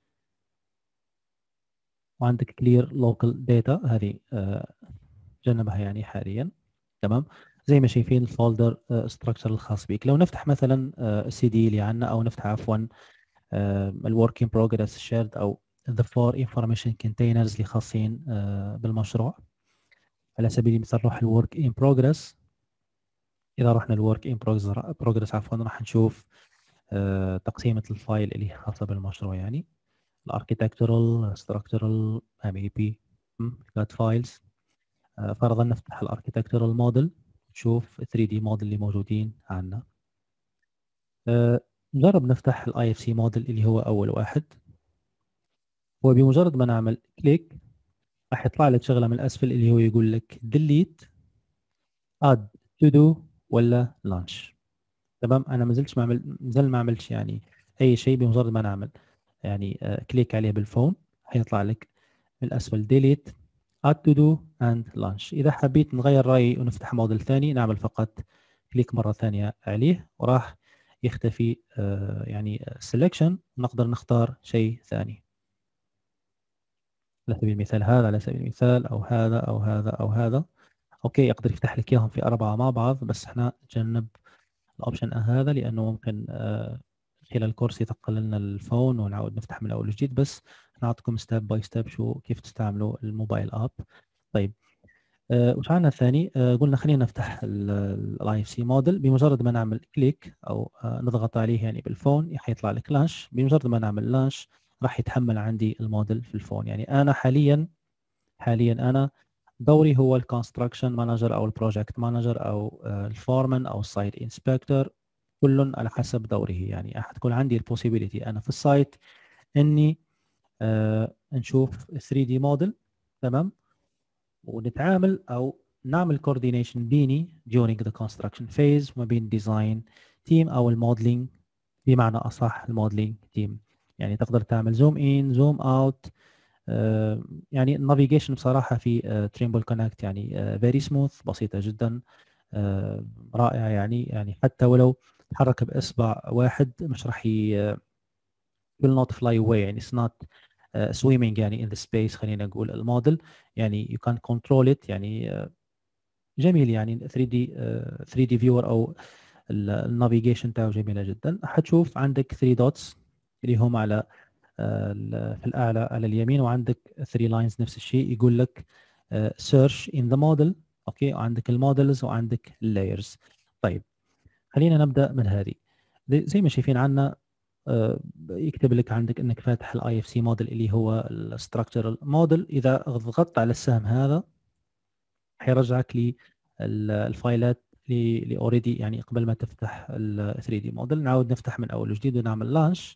وعندك كلير لوكال داتا هذه آه جنبها يعني حاليا، تمام، زي ما شايفين الفولدر ستراكشر الخاص بك. لو نفتح مثلا السي دي اللي عندنا، او نفتح عفوا الورك ان بروجرس شيرد او ذا فور انفورميشن كونتينرز اللي خاصين بالمشروع، على سبيل المثال نروح الورك ان بروجرس. اذا رحنا الورك ان بروجرس عفوا راح نشوف تقسيمه الفايل اللي هي خاصه بالمشروع، يعني الاركيتكتورال ستراكشرال ام اي بي كات فايلز. فرضا نفتح الاركيتكتورال موديل، نشوف ثري دي موديل اللي موجودين عندنا. أه نجرب نفتح الاي اف سي موديل اللي هو اول واحد، هو بمجرد ما نعمل كليك راح يطلع لك شغله من الاسفل اللي هو يقول لك ديليت اد تو دو ولا لانش، تمام. انا ما زلتش ما عمل زل ما عملتش يعني اي شيء، بمجرد ما نعمل يعني أه كليك عليه بالفون حيطلع لك من الاسفل ديليت add to do and launch. إذا حبيت نغير رأيي ونفتح موديل ثاني نعمل فقط كليك مرة ثانية عليه وراح يختفي آه يعني selection، نقدر نختار شيء ثاني، على سبيل المثال هذا، على سبيل المثال أو هذا أو هذا أو هذا. أوكي، يقدر يفتح لك إياهم في أربعة مع بعض، بس احنا نجنب الأوبشن هذا لأنه ممكن آه خلال الكورس يثقل لنا الفون ونعود نفتح من أول وجديد، بس نعطيكم ستيب باي ستيب شو كيف تستعملوا الموبايل اب. طيب آه وش عندنا ثاني؟ آه قلنا خلينا نفتح الاي اف سي موديل، بمجرد ما نعمل كليك او آه نضغط عليه يعني بالفون حيطلع لك لانش، بمجرد ما نعمل لانش راح يتحمل عندي الموديل في الفون. يعني انا حاليا حاليا انا دوري هو الكونستراكشن مانجر او البروجكت مانجر او آه الفورمان او السايت انسبكتور، كل على حسب دوره. يعني حتكون عندي البوسيبيليتي انا في السايت اني آه نشوف ثري دي موديل، تمام، ونتعامل او نعمل coordination بيني during the construction phase وما بين design team او الموديلينج بمعنى اصح الموديلينج تيم. يعني تقدر تعمل زوم ان زوم اوت. آه يعني النافيجيشن بصراحه في تريمبل كونكت يعني فيري سموث، بسيطه جدا، آه رائعه. يعني يعني حتى ولو تحرك باصبع واحد مش راح ي will not fly away، يعني it's not uh, swimming يعني in the space. خلينا نقول الموديل يعني you can control it، يعني uh, جميل، يعني ثري دي uh, ثري دي viewer او النافيجيشن تاعه جميله جدا. حتشوف عندك ثري دوتس اللي هم على uh, في الاعلى على اليمين، وعندك ثري لاينز نفس الشيء يقول لك uh, search in the model. اوكي، وعندك المودلز وعندك اللايرز. طيب خلينا نبدا من هذه. زي ما شايفين عندنا يكتب لك عندك انك فاتح الاي اف سي موديل اللي هو الستراكشرال موديل. اذا ضغطت على السهم هذا حيرجعك لي الفايلات اللي اوريدي يعني قبل ما تفتح ال ثري دي موديل. نعاود نفتح من اول وجديد ونعمل لانش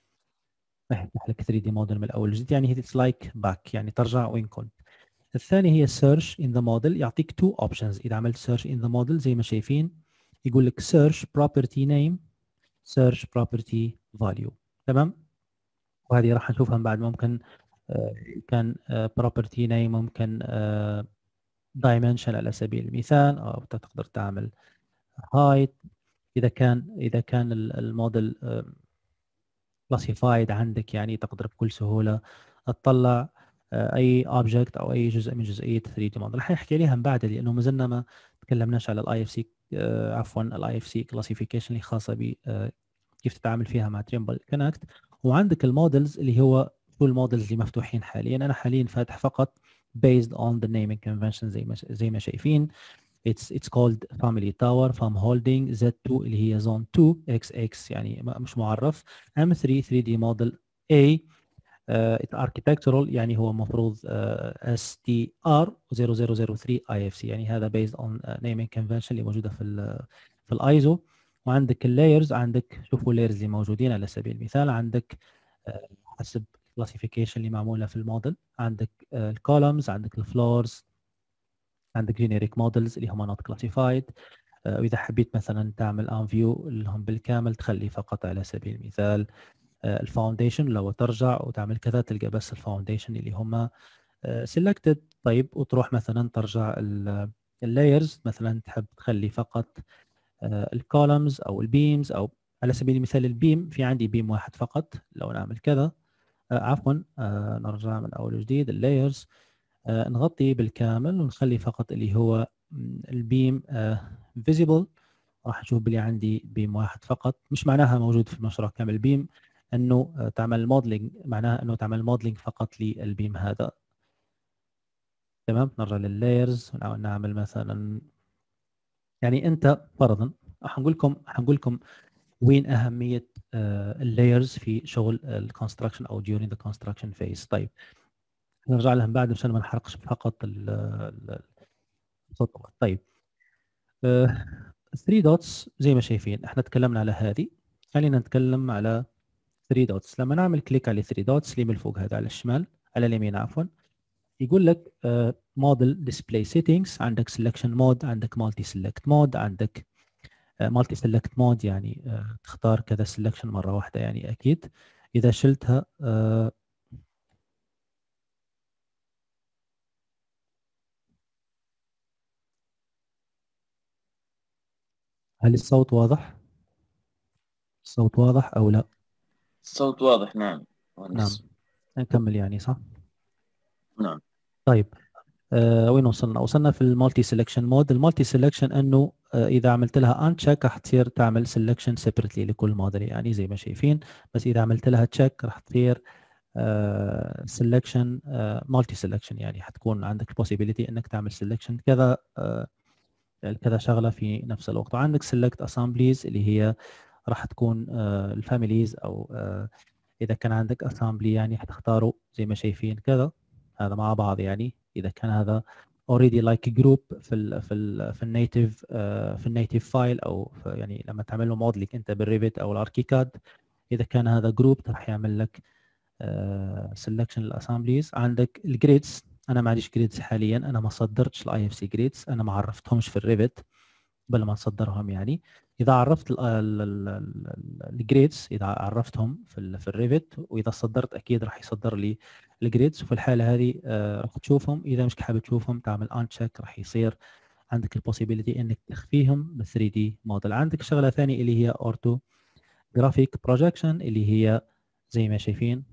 راح يفتح لك ثري دي موديل من اول وجديد، يعني اتس لايك باك، يعني ترجع وين كنت. الثاني هي search in the model، يعطيك تو اوبشنز. اذا عملت search in the model زي ما شايفين يقول لك search property name search property value، تمام. وهذه راح نشوفها بعد. ممكن كان property name، ممكن dimension على سبيل المثال، او تقدر تعمل height. اذا كان اذا كان الموديل classified عندك، يعني تقدر بكل سهوله تطلع اي object او اي جزء من جزئيه ثري دي موديل. راح نحكي عليها من بعد، لانه ما زلنا ما تكلمناش على الاي اف سي، عفوا الاي اف سي كلاسيفيكيشن اللي خاصه ب كيف تتعامل فيها مع تريمبل كونكت. وعندك المودلز اللي هو شو المودلز اللي مفتوحين حاليا. انا حاليا فاتح فقط based on the naming convention زي ما زي ما شايفين. it's it's called family tower farm holding زد تو اللي هي zone تو إكس إكس، يعني مش معرف. إم ثري ثري دي model A uh, architectural، يعني هو مفروض uh, إس تي آر زيرو زيرو زيرو ثري آي إف سي، يعني هذا based on uh, naming convention اللي موجوده في ال في الايزو. وعندك اللايرز، عندك شوفوا اللايرز اللي موجودين على سبيل المثال. عندك uh, حسب الكلاسيفيكيشن اللي معموله في الموديل، عندك الكولمز، uh, عندك الفلورز، عندك جينيريك مودلز اللي هم نوت كلاسيفايد. واذا حبيت مثلا تعمل ان فيو اللي هم بالكامل، تخلي فقط على سبيل المثال الفاونديشن. لو ترجع وتعمل كذا تلقى بس الفاونديشن اللي هم سيلكتد. طيب وتروح مثلا ترجع اللايرز، مثلا تحب تخلي فقط الكولمز او البيمز، او على سبيل المثال البيم في عندي بيم واحد فقط. لو نعمل كذا عفوا نرجع من اول وجديد اللايرز، نغطي بالكامل ونخلي فقط اللي هو البيم فيزيبل. راح نشوف بلي عندي بيم واحد فقط. مش معناها موجود في المشروع كامل بيم انه تعمل موديلنج، معناها انه تعمل موديلنج فقط للبيم هذا. تمام. نرجع لللايرز ونعمل مثلا، يعني انت فرضا حنقول لكم حنقول لكم وين اهميه اللايرز في شغل الكونستراكشن او during the construction phase. طيب نرجع لهم بعد عشان ما نحرقش فقط الخطوه. طيب ثري دوتس زي ما شايفين، احنا تكلمنا على هذه. خلينا نتكلم على ثري دوتس. لما نعمل كليك على ثري دوتس اللي من فوق هذا على الشمال، على اليمين عفوا، يقول لك موديل ديسبلاي سيتنجز. عندك سelection مود، عندك مالتي سيلكت مود، عندك مالتي سيلكت مود يعني uh, تختار كذا سelection مره واحده، يعني اكيد اذا شلتها uh, هل الصوت واضح؟ الصوت واضح او لا؟ الصوت واضح. نعم نعم نكمل يعني صح؟ نعم. طيب آه وين وصلنا؟ وصلنا في المالتي سيلكشن مود. المالتي سيلكشن انه آه اذا عملت لها ان تشيك راح تصير تعمل سيلكشن سيبرتلي لكل موديل، يعني زي ما شايفين. بس اذا عملت لها تشيك راح تصير سيلكشن مالتي سيلكشن، يعني حتكون عندك البوسيبيليتي انك تعمل سيلكشن كذا آه كذا شغله في نفس الوقت. وعندك سيلكت اسامبليز اللي هي راح تكون آه الفاميليز، او آه اذا كان عندك اسامبلي يعني حتختاروا زي ما شايفين كذا هذا مع بعض. يعني اذا كان هذا already like group في ال في ال في النيتيف في النيتيف فايل، او يعني لما تعمل له موديلنج انت بالريفت او الاركيكاد، اذا كان هذا جروب راح يعمل لك سelection الاسامبليز. عندك الجريدز، انا ما عنديش جريدز حاليا، انا ما صدرتش الاي اف سي جريدز، انا ما عرفتهمش في الريفت قبل ما نصدرهم. يعني اذا عرفت الجريدز، اذا عرفتهم في في الريفت واذا صدرت اكيد راح يصدر لي الجريدز. وفي الحاله هذه راح تشوفهم. اذا مش حابب تشوفهم تعمل ان تشيك، راح يصير عندك البوسيبيليتي انك تخفيهم ب ثري دي موديل. عندك شغله ثانيه اللي هي اورتو جرافيك بروجكشن، اللي هي زي ما شايفين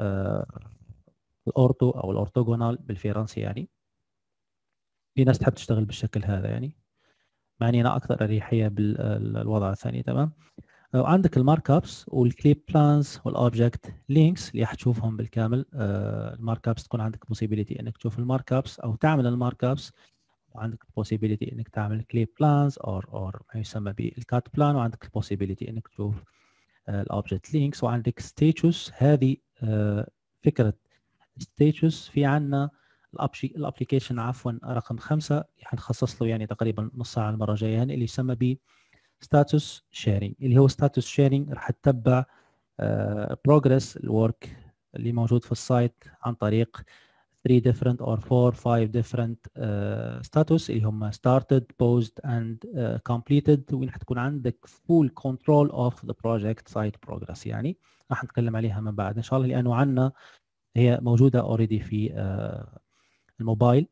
الاورتو او الاورتوغونال بالفرنسي. يعني في ناس تحب تشتغل بالشكل هذا، يعني معني انا اكثر اريحيه بالوضع الثاني. تمام. وعندك المارك ابس والكليب بلانز والاوبجكت لينكس اللي حتشوفهم بالكامل. المارك ابس تكون عندك بوسيبيليتي انك تشوف المارك ابس او تعمل المارك ابس، وعندك البوسيبيليتي انك تعمل كليب بلانز اور اور ما يسمى بالكات بلان، وعندك البوسيبيليتي انك تشوف الاوبجكت لينكس. وعندك ستيتوس. هذه فكره ستيتوس في عندنا الابلكيشن عفوا رقم خمسة حنخصص له يعني تقريبا نص ساعه المره الجايه، يعني اللي يسمى ب ستاتوس شيرنج. اللي هو ستاتوس شيرنج راح تتبع بروجرس الورك اللي موجود في السايت عن طريق three different or four five different uh, status اللي هم started, paused and uh, completed، وين حتكون عندك full control of the project site progress. يعني راح نتكلم عليها من بعد ان شاء الله، لانه عندنا هي موجوده already في uh, الموبايل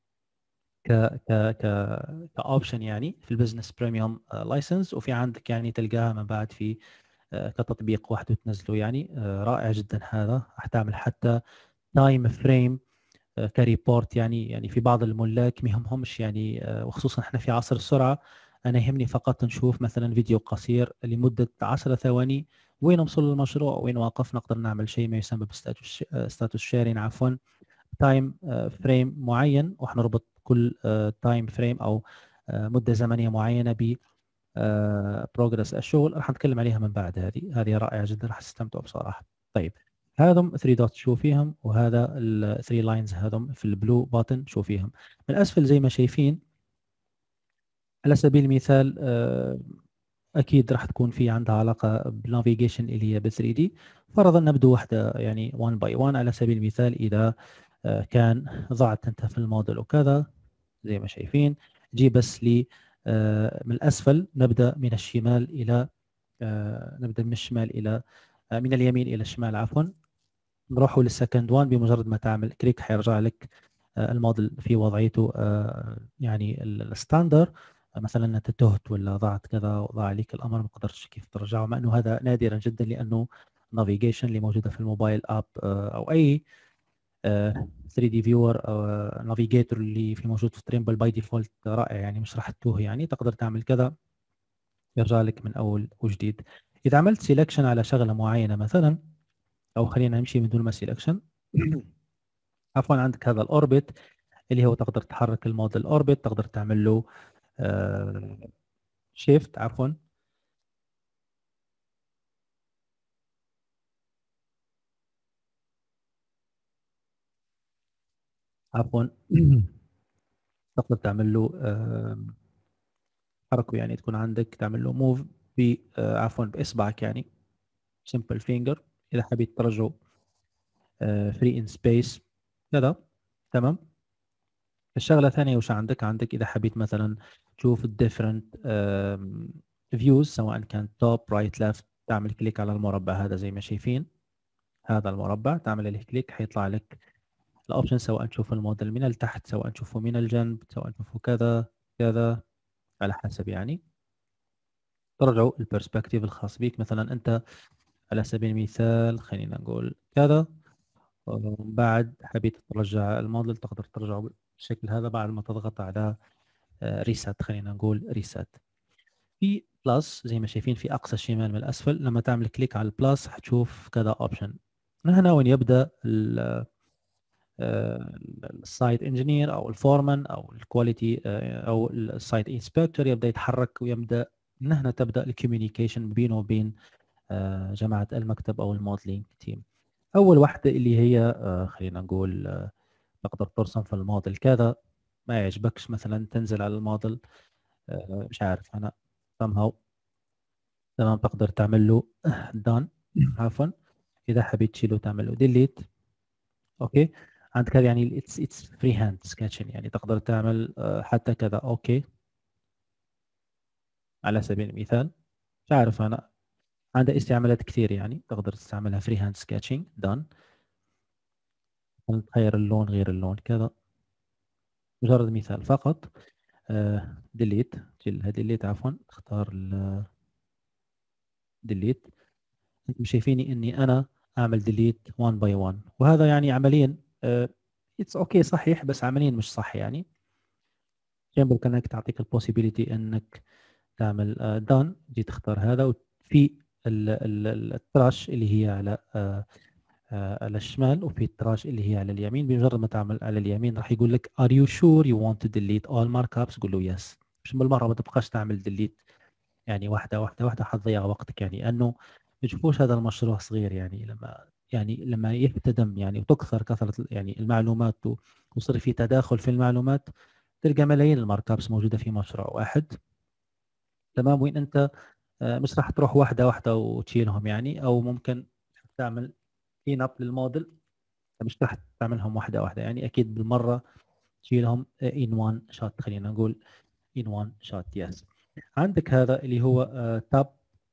ك ك ك كاوبشن يعني في البزنس بريميوم لايسنس، وفي عندك يعني تلقاها من بعد في uh, كتطبيق واحد وتنزله يعني. uh, رائع جدا هذا. راح تعمل حتى تايم فريم كريبورت يعني. يعني في بعض الملاك ما يهمهمش يعني، وخصوصا احنا في عصر السرعه، انا يهمني فقط نشوف مثلا فيديو قصير لمده عشر ثواني وين وصل المشروع وين واقف، نقدر نعمل شيء ما يسمى بستاتوس ستاتوس شيرين عفوا، تايم فريم معين، وحنربط كل تايم فريم او مده زمنيه معينه ب بروجرس الشغل. راح نتكلم عليها من بعد. هذه هذه رائعه جدا، راح تستمتعوا بصراحه. طيب هذم ثري دوت شو فيهم، وهذا الثري لاينز هذم في البلو باتن شو فيهم. من الاسفل زي ما شايفين على سبيل المثال اكيد راح تكون في عندها علاقه بالنافيجيشن اللي هي ب ثري دي. فرضا نبدو واحده يعني واحد باي واحد. على سبيل المثال اذا كان ضعت انت في الموديل وكذا زي ما شايفين، جي بس لي من الاسفل، نبدا من الشمال الى نبدا من الشمال الى من اليمين الى الشمال عفوا. نروحوا للسكند وان، بمجرد ما تعمل كليك حيرجع لك الموديل في وضعيته يعني الستاندر. مثلا انت تهت ولا ضاعت كذا وضاع عليك الامر ما قدرتش كيف ترجعه، مع انه هذا نادرا جدا، لانه نافيجيشن اللي موجوده في الموبايل اب او اي ثري دي فيور او نافيجيتور اللي في موجود في تريمبل باي ديفولت رائع يعني، مش راح تتوه يعني. تقدر تعمل كذا يرجع لك من اول وجديد. اذا عملت سيلكشن على شغله معينه مثلا، او خلينا نمشي من دون ما سيلكشن عفوا، عندك هذا الاوربت اللي هو تقدر تحرك الموديل اوربت، تقدر تعمل له شيفت عفوا عفوا تقدر تعمل له حركه يعني، تكون عندك تعمل له موف ب عفوا باصبعك يعني سمبل فينجر. اذا حبيت ترجعه فري ان سبيس كذا تمام. الشغله الثانيه وش عندك؟ عندك اذا حبيت مثلا تشوف الديفرنت فيوز سواء كان توب رايت ليفت، تعمل كليك على المربع هذا زي ما شايفين، هذا المربع تعمل عليه كليك حيطلع لك الاوبشن، سواء تشوف الموديل من التحت، سواء تشوفه من الجنب، سواء تشوفه كذا كذا على حسب يعني. ترجعوا البرسبكتيف الخاص بك. مثلا انت على سبيل المثال خلينا نقول كذا، بعد حبيت ترجع الموديل تقدر ترجعه بالشكل هذا بعد ما تضغط على ريسات، خلينا نقول ريسات. في بلس زي ما شايفين في اقصى الشمال من الاسفل، لما تعمل كليك على البلس حتشوف كذا اوبشن. من هنا وين يبدا السايت انجينير او الفورمان او الكواليتي او السايت انسبكتور يبدا يتحرك، ويبدا من هنا تبدا الكوميونيكيشن بينه وبين جماعه المكتب او الموديلينج تيم. اول واحده اللي هي خلينا نقول تقدر ترسم في الموديل كذا، ما يعجبكش مثلا تنزل على الموديل مش عارف انا somehow تمام، تقدر تعمل له done عفوا. اذا حبيت تشيله تعمل له delete اوكي. عندك هذا يعني اتس اتس فري هاند سكتشن يعني، تقدر تعمل حتى كذا اوكي على سبيل المثال. مش عارف انا عندها استعمالات كثير يعني، تقدر تستعملها فري هاند سكتشنج done. تغير اللون غير اللون كذا، مجرد مثال فقط. ديليت تشيلها ديليت عفوا، اختار ال ديليت. انتم شايفيني اني انا اعمل ديليت واحد باي واحد، وهذا يعني عمليا اتس اوكي صحيح، بس عمليا مش صح يعني. جنب كونكت تعطيك البوسيبيليتي انك تعمل دان، جي تختار هذا، وفي التراش اللي هي على على الشمال وفي التراش اللي هي على اليمين. بمجرد ما تعمل على اليمين راح يقول لك are you sure you want to delete all markups، قول له يس. مش بالمره ما تبقاش تعمل ديليت يعني واحده واحده واحده حتضيع وقتك يعني، انه ما تشوفوش هذا المشروع صغير يعني. لما يعني لما يهتدم يعني وتكثر كثره يعني المعلومات ويصير في تداخل في المعلومات، تلقى ملايين الماركابس موجوده في مشروع واحد تمام، وين انت مش راح تروح واحده واحده وتشيلهم يعني، او ممكن تعمل كلين اب للموديل مش راح تعملهم واحده واحده، يعني اكيد بالمره تشيلهم in one shot. خلينا نقول in one shot. yes. عندك هذا اللي هو تاب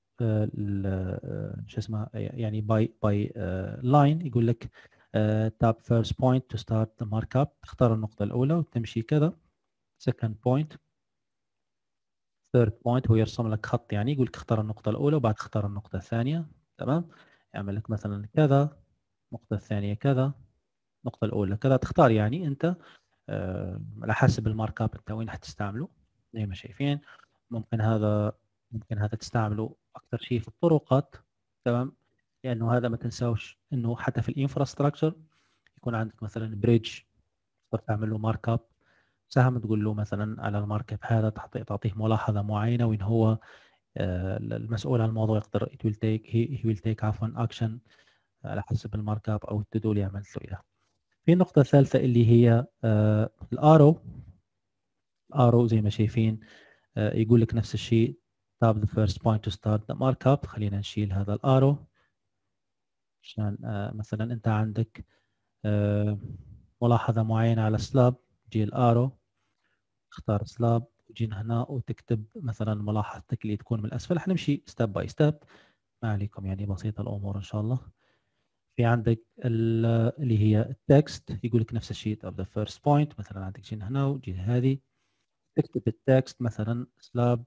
شو اسمه يعني باي باي لاين، يقول لك تاب first point to start the markup. تختار النقطة الأولى وتمشي كذا. second point third point هو يرسم لك خط، يعني يقول لك اختار النقطة الأولى وبعد تختار النقطة الثانية. تمام، يعمل لك مثلا كذا، النقطة الثانية كذا، النقطة الأولى كذا. تختار يعني أنت أه على حسب المارك اب أنت وين حتستعمله. زي ما شايفين ممكن هذا ممكن هذا تستعمله أكثر شيء في الطرقات. تمام، لأنه هذا ما تنساوش إنه حتى في الانفراستراكشر يكون عندك مثلا بريدج تقدر تعمل له مارك اب سهم، تقول له مثلا على المارك اب هذا تعطيه ملاحظة معينة وين هو المسؤول عن الموضوع يقدر it will take he, he will take عفوا action على حسب المارك اب او التدو اللي عملت له اياها. في النقطة الثالثة اللي هي آه الارو. الارو زي ما شايفين آه يقول لك نفس الشيء tap the first point to start the markup. خلينا نشيل هذا الارو عشان آه مثلا انت عندك آه ملاحظة معينة على سلاب، تجي الارو تختار سلاب وتجينا هنا وتكتب مثلا ملاحظتك اللي تكون من الاسفل. حنمشي ستيب باي ستيب، ما عليكم يعني بسيطة الامور ان شاء الله. في عندك اللي هي التكست، يقول لك نفس الشيء of the first point. مثلا عندك جينا هنا وجي هذه تكتب التكست مثلا سلاب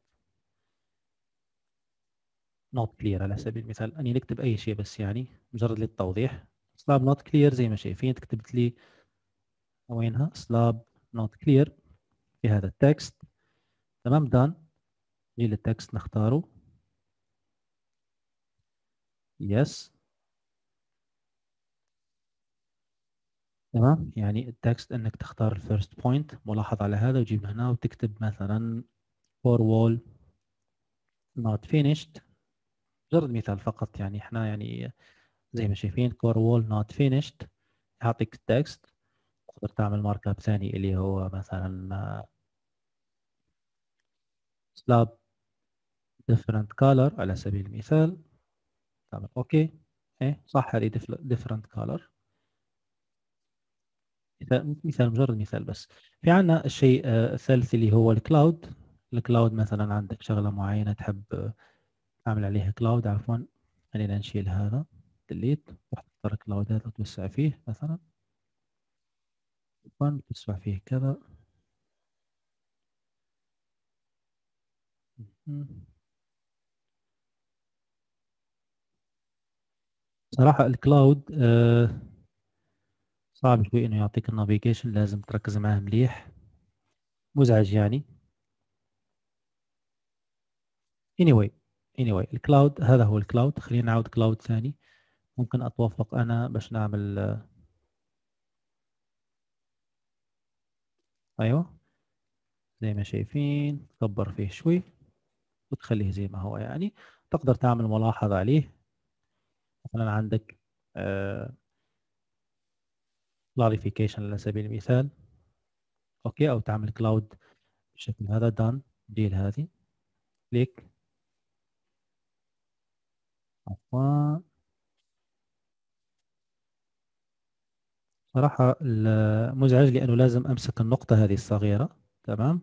not clear على سبيل المثال، اني نكتب اي شيء بس يعني مجرد للتوضيح. سلاب not clear زي ما شايفين كتبت لي وينها سلاب not clear في هذا التكست. تمام، دان. نجي للتكست نختاره يس. تمام، يعني التكست انك تختار الفيرست بوينت، ملاحظ على هذا وتجيب هنا وتكتب مثلا for wall not finished. مجرد مثال فقط، يعني احنا يعني زي ما شايفين core wall not finished يعطيك التكست. تقدر تعمل مارك اب ثاني اللي هو مثلا slab different color على سبيل المثال. تعمل اوكي. ايه صح، هذه different color. مثال مجرد مثال بس. في عندنا الشيء الثالث اللي هو الكلاود. الكلاود مثلا عندك شغلة معينة تحب تعمل عليها كلاود، عفوا خلينا نشيل هذا ديليت، راح تختار الكلاود هذا وتوسع فيه مثلا، توسع فيه كذا. صراحة الكلاود صعب شوي انه يعطيك النافيجيشن، لازم تركز معاه مليح، مزعج يعني. anyway anyway الكلاود هذا هو الكلاود. خلينا نعود كلاود ثاني. ممكن اتوافق انا باش نعمل ايوه زي ما شايفين كبر فيه شوي وتخليه زي ما هو. يعني تقدر تعمل ملاحظة عليه، مثلا عندك كلاريفيكيشن على سبيل المثال اوكي، او تعمل كلاود بالشكل هذا. دان ديل هذه كليك عفوا. صراحة المزعج لأنه لازم أمسك النقطة هذه الصغيرة. تمام،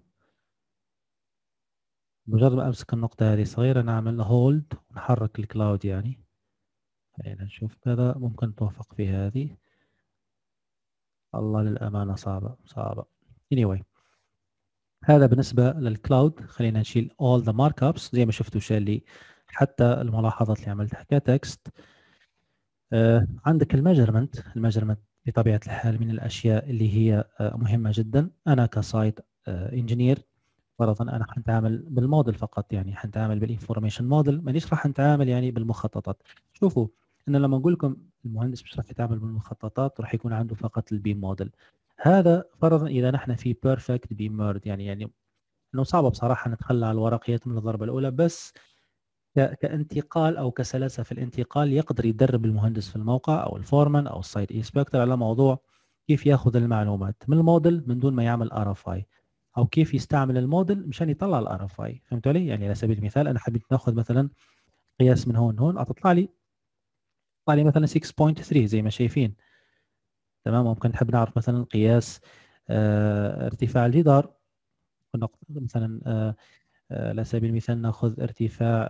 مجرد ما أمسك النقطة هذه الصغيرة نعمل هولد ونحرك الكلاود. يعني خلينا نشوف كذا، ممكن توفق في هذه. الله للأمانة صعبة صعبة. anyway هذا بالنسبة للكلاود. خلينا نشيل all the markups. زي ما شفتوا شال لي حتى الملاحظات اللي عملتها كتكست. آه عندك الميجرمنت. الميجرمنت بطبيعة الحال من الأشياء اللي هي آه مهمة جدا. أنا كسايت آه انجينير فرضا أنا حنتعامل بالموديل فقط، يعني حنتعامل بالانفورميشن موديل، مانيش راح نتعامل يعني بالمخططات. شوفوا إن لما نقول لكم المهندس مش راح يتعامل بالمخططات راح يكون عنده فقط البيم موديل. هذا فرضا إذا نحن في بيرفكت بيم ميرد، يعني يعني إنه صعب بصراحة نتخلى على الورقيات من الضربة الأولى، بس كانتقال او كسلاسه في الانتقال يقدر يدرب المهندس في الموقع او الفورمان او السايت انسبكتور على موضوع كيف ياخذ المعلومات من الموديل من دون ما يعمل ار اف اي، او كيف يستعمل الموديل مشان يطلع الار اف اي. فهمتوا علي؟ يعني على سبيل المثال انا حبيت ناخذ مثلا قياس من هون هون، تطلع لي تطلع لي مثلا ستة فاصلة ثلاثة زي ما شايفين. تمام. ممكن نحب نعرف مثلا قياس آه ارتفاع الجدار، مثلا آه آه على سبيل المثال ناخذ ارتفاع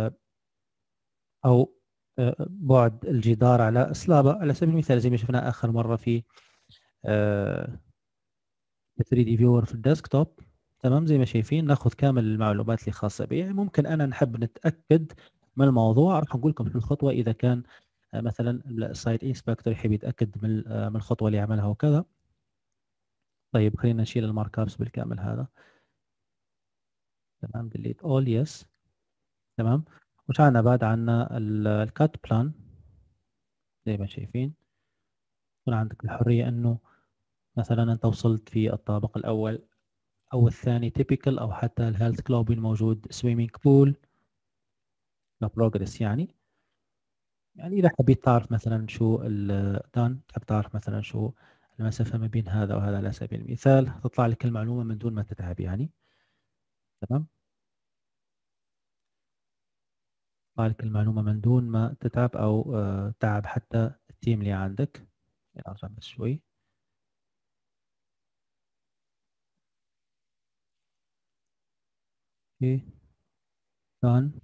او آه بعد الجدار على اسلابه على سبيل المثال، زي ما شفنا اخر مره في آه ثري دي فيور في الديسكتوب. تمام، زي ما شايفين ناخذ كامل المعلومات اللي خاصه به. يعني ممكن انا نحب نتاكد من الموضوع، راح نقول لكم في الخطوه اذا كان آه مثلا السايت انسبكتور يحب يتاكد من آه من الخطوه اللي عملها وكذا. طيب خلينا نشيل المارك ابس بالكامل هذا. تمام، delete all yes. تمام، وش عنا بعد؟ عنا الكات بلان زي ما شايفين. يكون عندك الحريه انه مثلا انت وصلت في الطابق الاول او الثاني تيبيكال، او حتى الهيلث كلوب موجود سويمينج بول بروجرس. يعني يعني اذا حبيت تعرف مثلا شو الدان، تحب تعرف مثلا شو المسافه ما بين هذا وهذا على سبيل المثال، تطلع لك المعلومه من دون ما تتعب يعني. تمام، تطلع لك المعلومه من دون ما تتعب او آه تعب حتى التيم اللي عندك. ارجع بس شوي. اوكي، دان.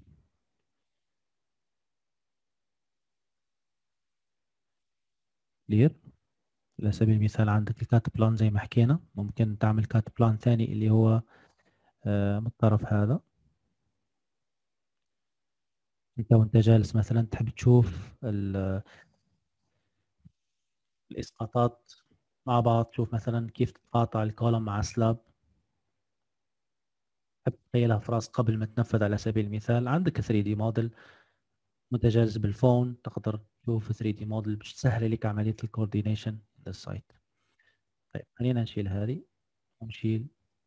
كلير. على سبيل المثال عندك الكات بلان زي ما حكينا، ممكن تعمل كات بلان ثاني اللي هو آه من الطرف هذا. انت وانت جالس مثلا تحب تشوف الاسقاطات مع بعض، تشوف مثلا كيف تتقاطع الكولوم مع سلاب، تحب تخيلها في راس قبل ما تنفذ على سبيل المثال. عندك ثري دي موديل متجاوز بالفون، تقدر تشوف ثري دي موديل باش تسهل لك عمليه الكوردينيشن للسايت. طيب خلينا نشيل هذه ونشيل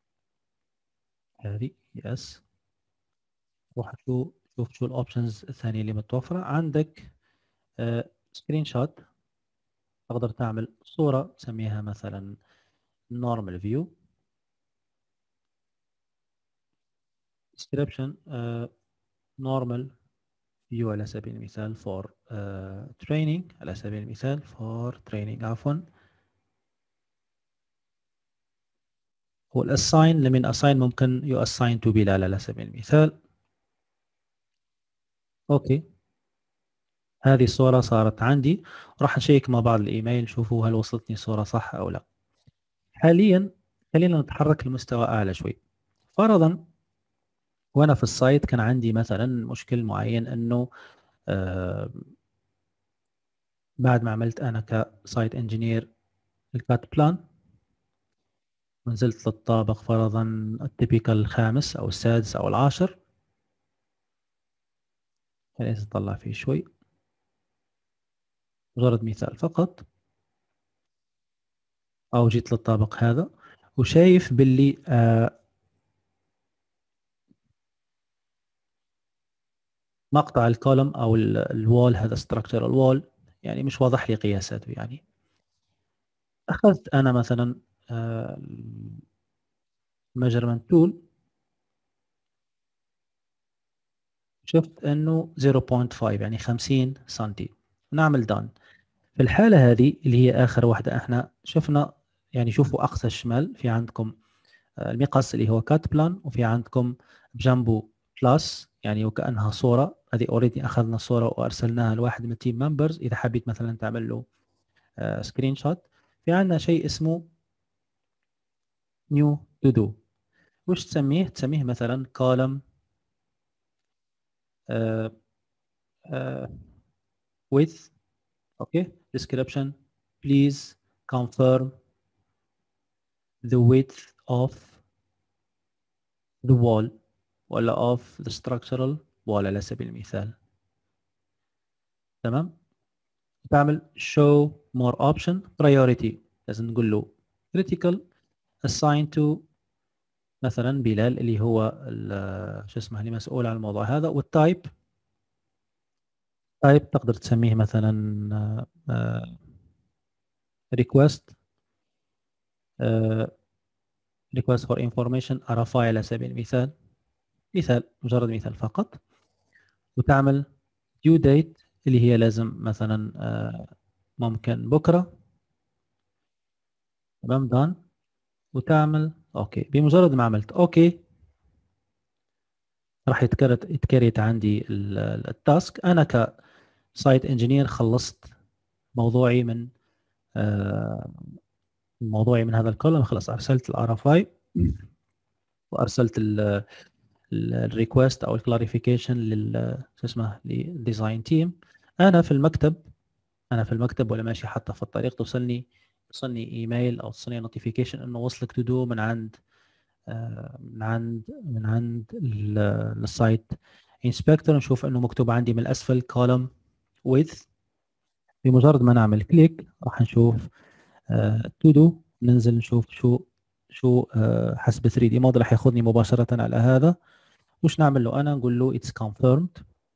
هذه يس. روح شو شوف شو الاوبشنز الثانيه اللي متوفره عندك. سكرين شوت، تقدر تعمل صوره تسميها مثلا نورمال فيو. description نورمال فيو على سبيل المثال for uh, training، على سبيل المثال for training عفوا. هو الاساين لمن اساين ممكن يو اساين تو بلال على سبيل المثال. اوكي، هذه الصورة صارت عندي، راح نشيك مع بعض الايميل نشوفوا هل وصلتني الصورة صح او لا. حاليا خلينا نتحرك لمستوى اعلى شوي. فرضا وانا في السايت كان عندي مثلا مشكل معين، انه آه بعد ما عملت انا كسايت انجينير الكات بلان ونزلت للطابق فرضا التيبيكال الخامس او السادس او العاشر. خلينا نطلع فيه شوي، مجرد مثال فقط. او جيت للطابق هذا وشايف باللي آه مقطع الكولوم او الوول هذا structural وول يعني مش واضح لي قياساته. يعني اخذت انا مثلا آه measurement tool، شفت انه صفر فاصلة خمسة يعني خمسين سنتي، نعمل دان. في الحالة هذه اللي هي آخر واحدة احنا شفنا، يعني شوفوا أقصى الشمال في عندكم المقص اللي هو كات بلان، وفي عندكم بجنبه بلس يعني وكأنها صورة. هذه اوريدي أخذنا صورة وأرسلناها لواحد من التيم ممبرز إذا حبيت مثلا تعمل له سكرين شوت. في عندنا شيء اسمه نيو تو دو. وش تسميه؟ تسميه مثلا كولم width. اوكي، description please confirm the width of the wall ولا of the structural wall على سبيل المثال. تمام، تعمل show more option priority، لازم نقول له critical assign to مثلا بلال اللي هو شو اسمه اللي مسؤول عن الموضوع هذا. والتايب تايب تقدر تسميه مثلا request request for information rfi على سبيل المثال، مثال مجرد مثال فقط. وتعمل due date اللي هي لازم مثلا ممكن بكرة تمام دان، وتعمل اوكي. بمجرد ما عملت اوكي راح يتكرت يتكريت عندي التاسك. انا كسايت انجينير خلصت موضوعي من آه موضوعي من هذا الكولم. خلاص ارسلت الار اف اي وارسلت الريكوست او الكلاريفيكيشن لل شو اسمه للديزاين تيم. انا في المكتب انا في المكتب ولا ماشي حتى في الطريق توصلني توصلني ايميل او توصلني نوتيفيكيشن انه وصلك تو دو من عند من عند من عند السايت انسبكتور. نشوف انه مكتوب عندي من الاسفل كولوم with. بمجرد ما نعمل كليك راح نشوف تو دو، ننزل نشوف شو شو حسب ثري دي موديل راح ياخذني مباشره على هذا. وش نعمل له؟ انا نقول له اتس كونفيرمد.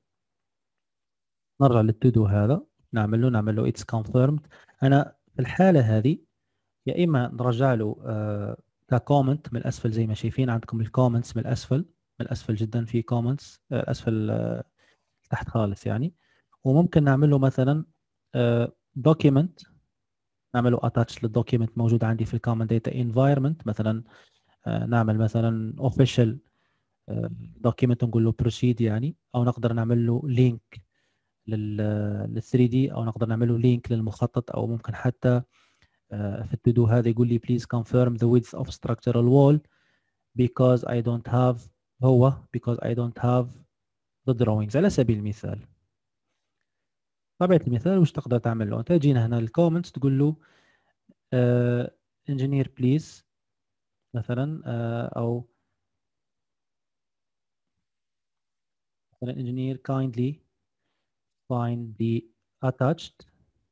نرجع للتو دو هذا نعمل له نعمل له اتس كونفيرمد. انا في الحاله هذه يا اما نرجع له آه ككومنت من الاسفل زي ما شايفين عندكم الكومنتس من الاسفل من الاسفل جدا في كومنتس آه اسفل آه تحت خالص يعني. وممكن نعمل له مثلا دوكيمنت آه نعمل له اتاتش للدوكيمنت موجود عندي في الكومن داتا انفايرمنت. مثلا آه نعمل مثلا اوفيشال دوكيمنت نقول له بروسيد يعني، او نقدر نعمل له لينك لل ثري دي، او نقدر نعمل له لينك للمخطط، او ممكن حتى في التودو هذا يقول لي please confirm the width of structural wall because I don't have هو because I don't have the drawings على سبيل المثال. طبيعة المثال وش تقدر تعمل له؟ انت جينا هنا الكومنتس تقول له uh, engineer please مثلا uh, او مثلا engineer kindly find the attached.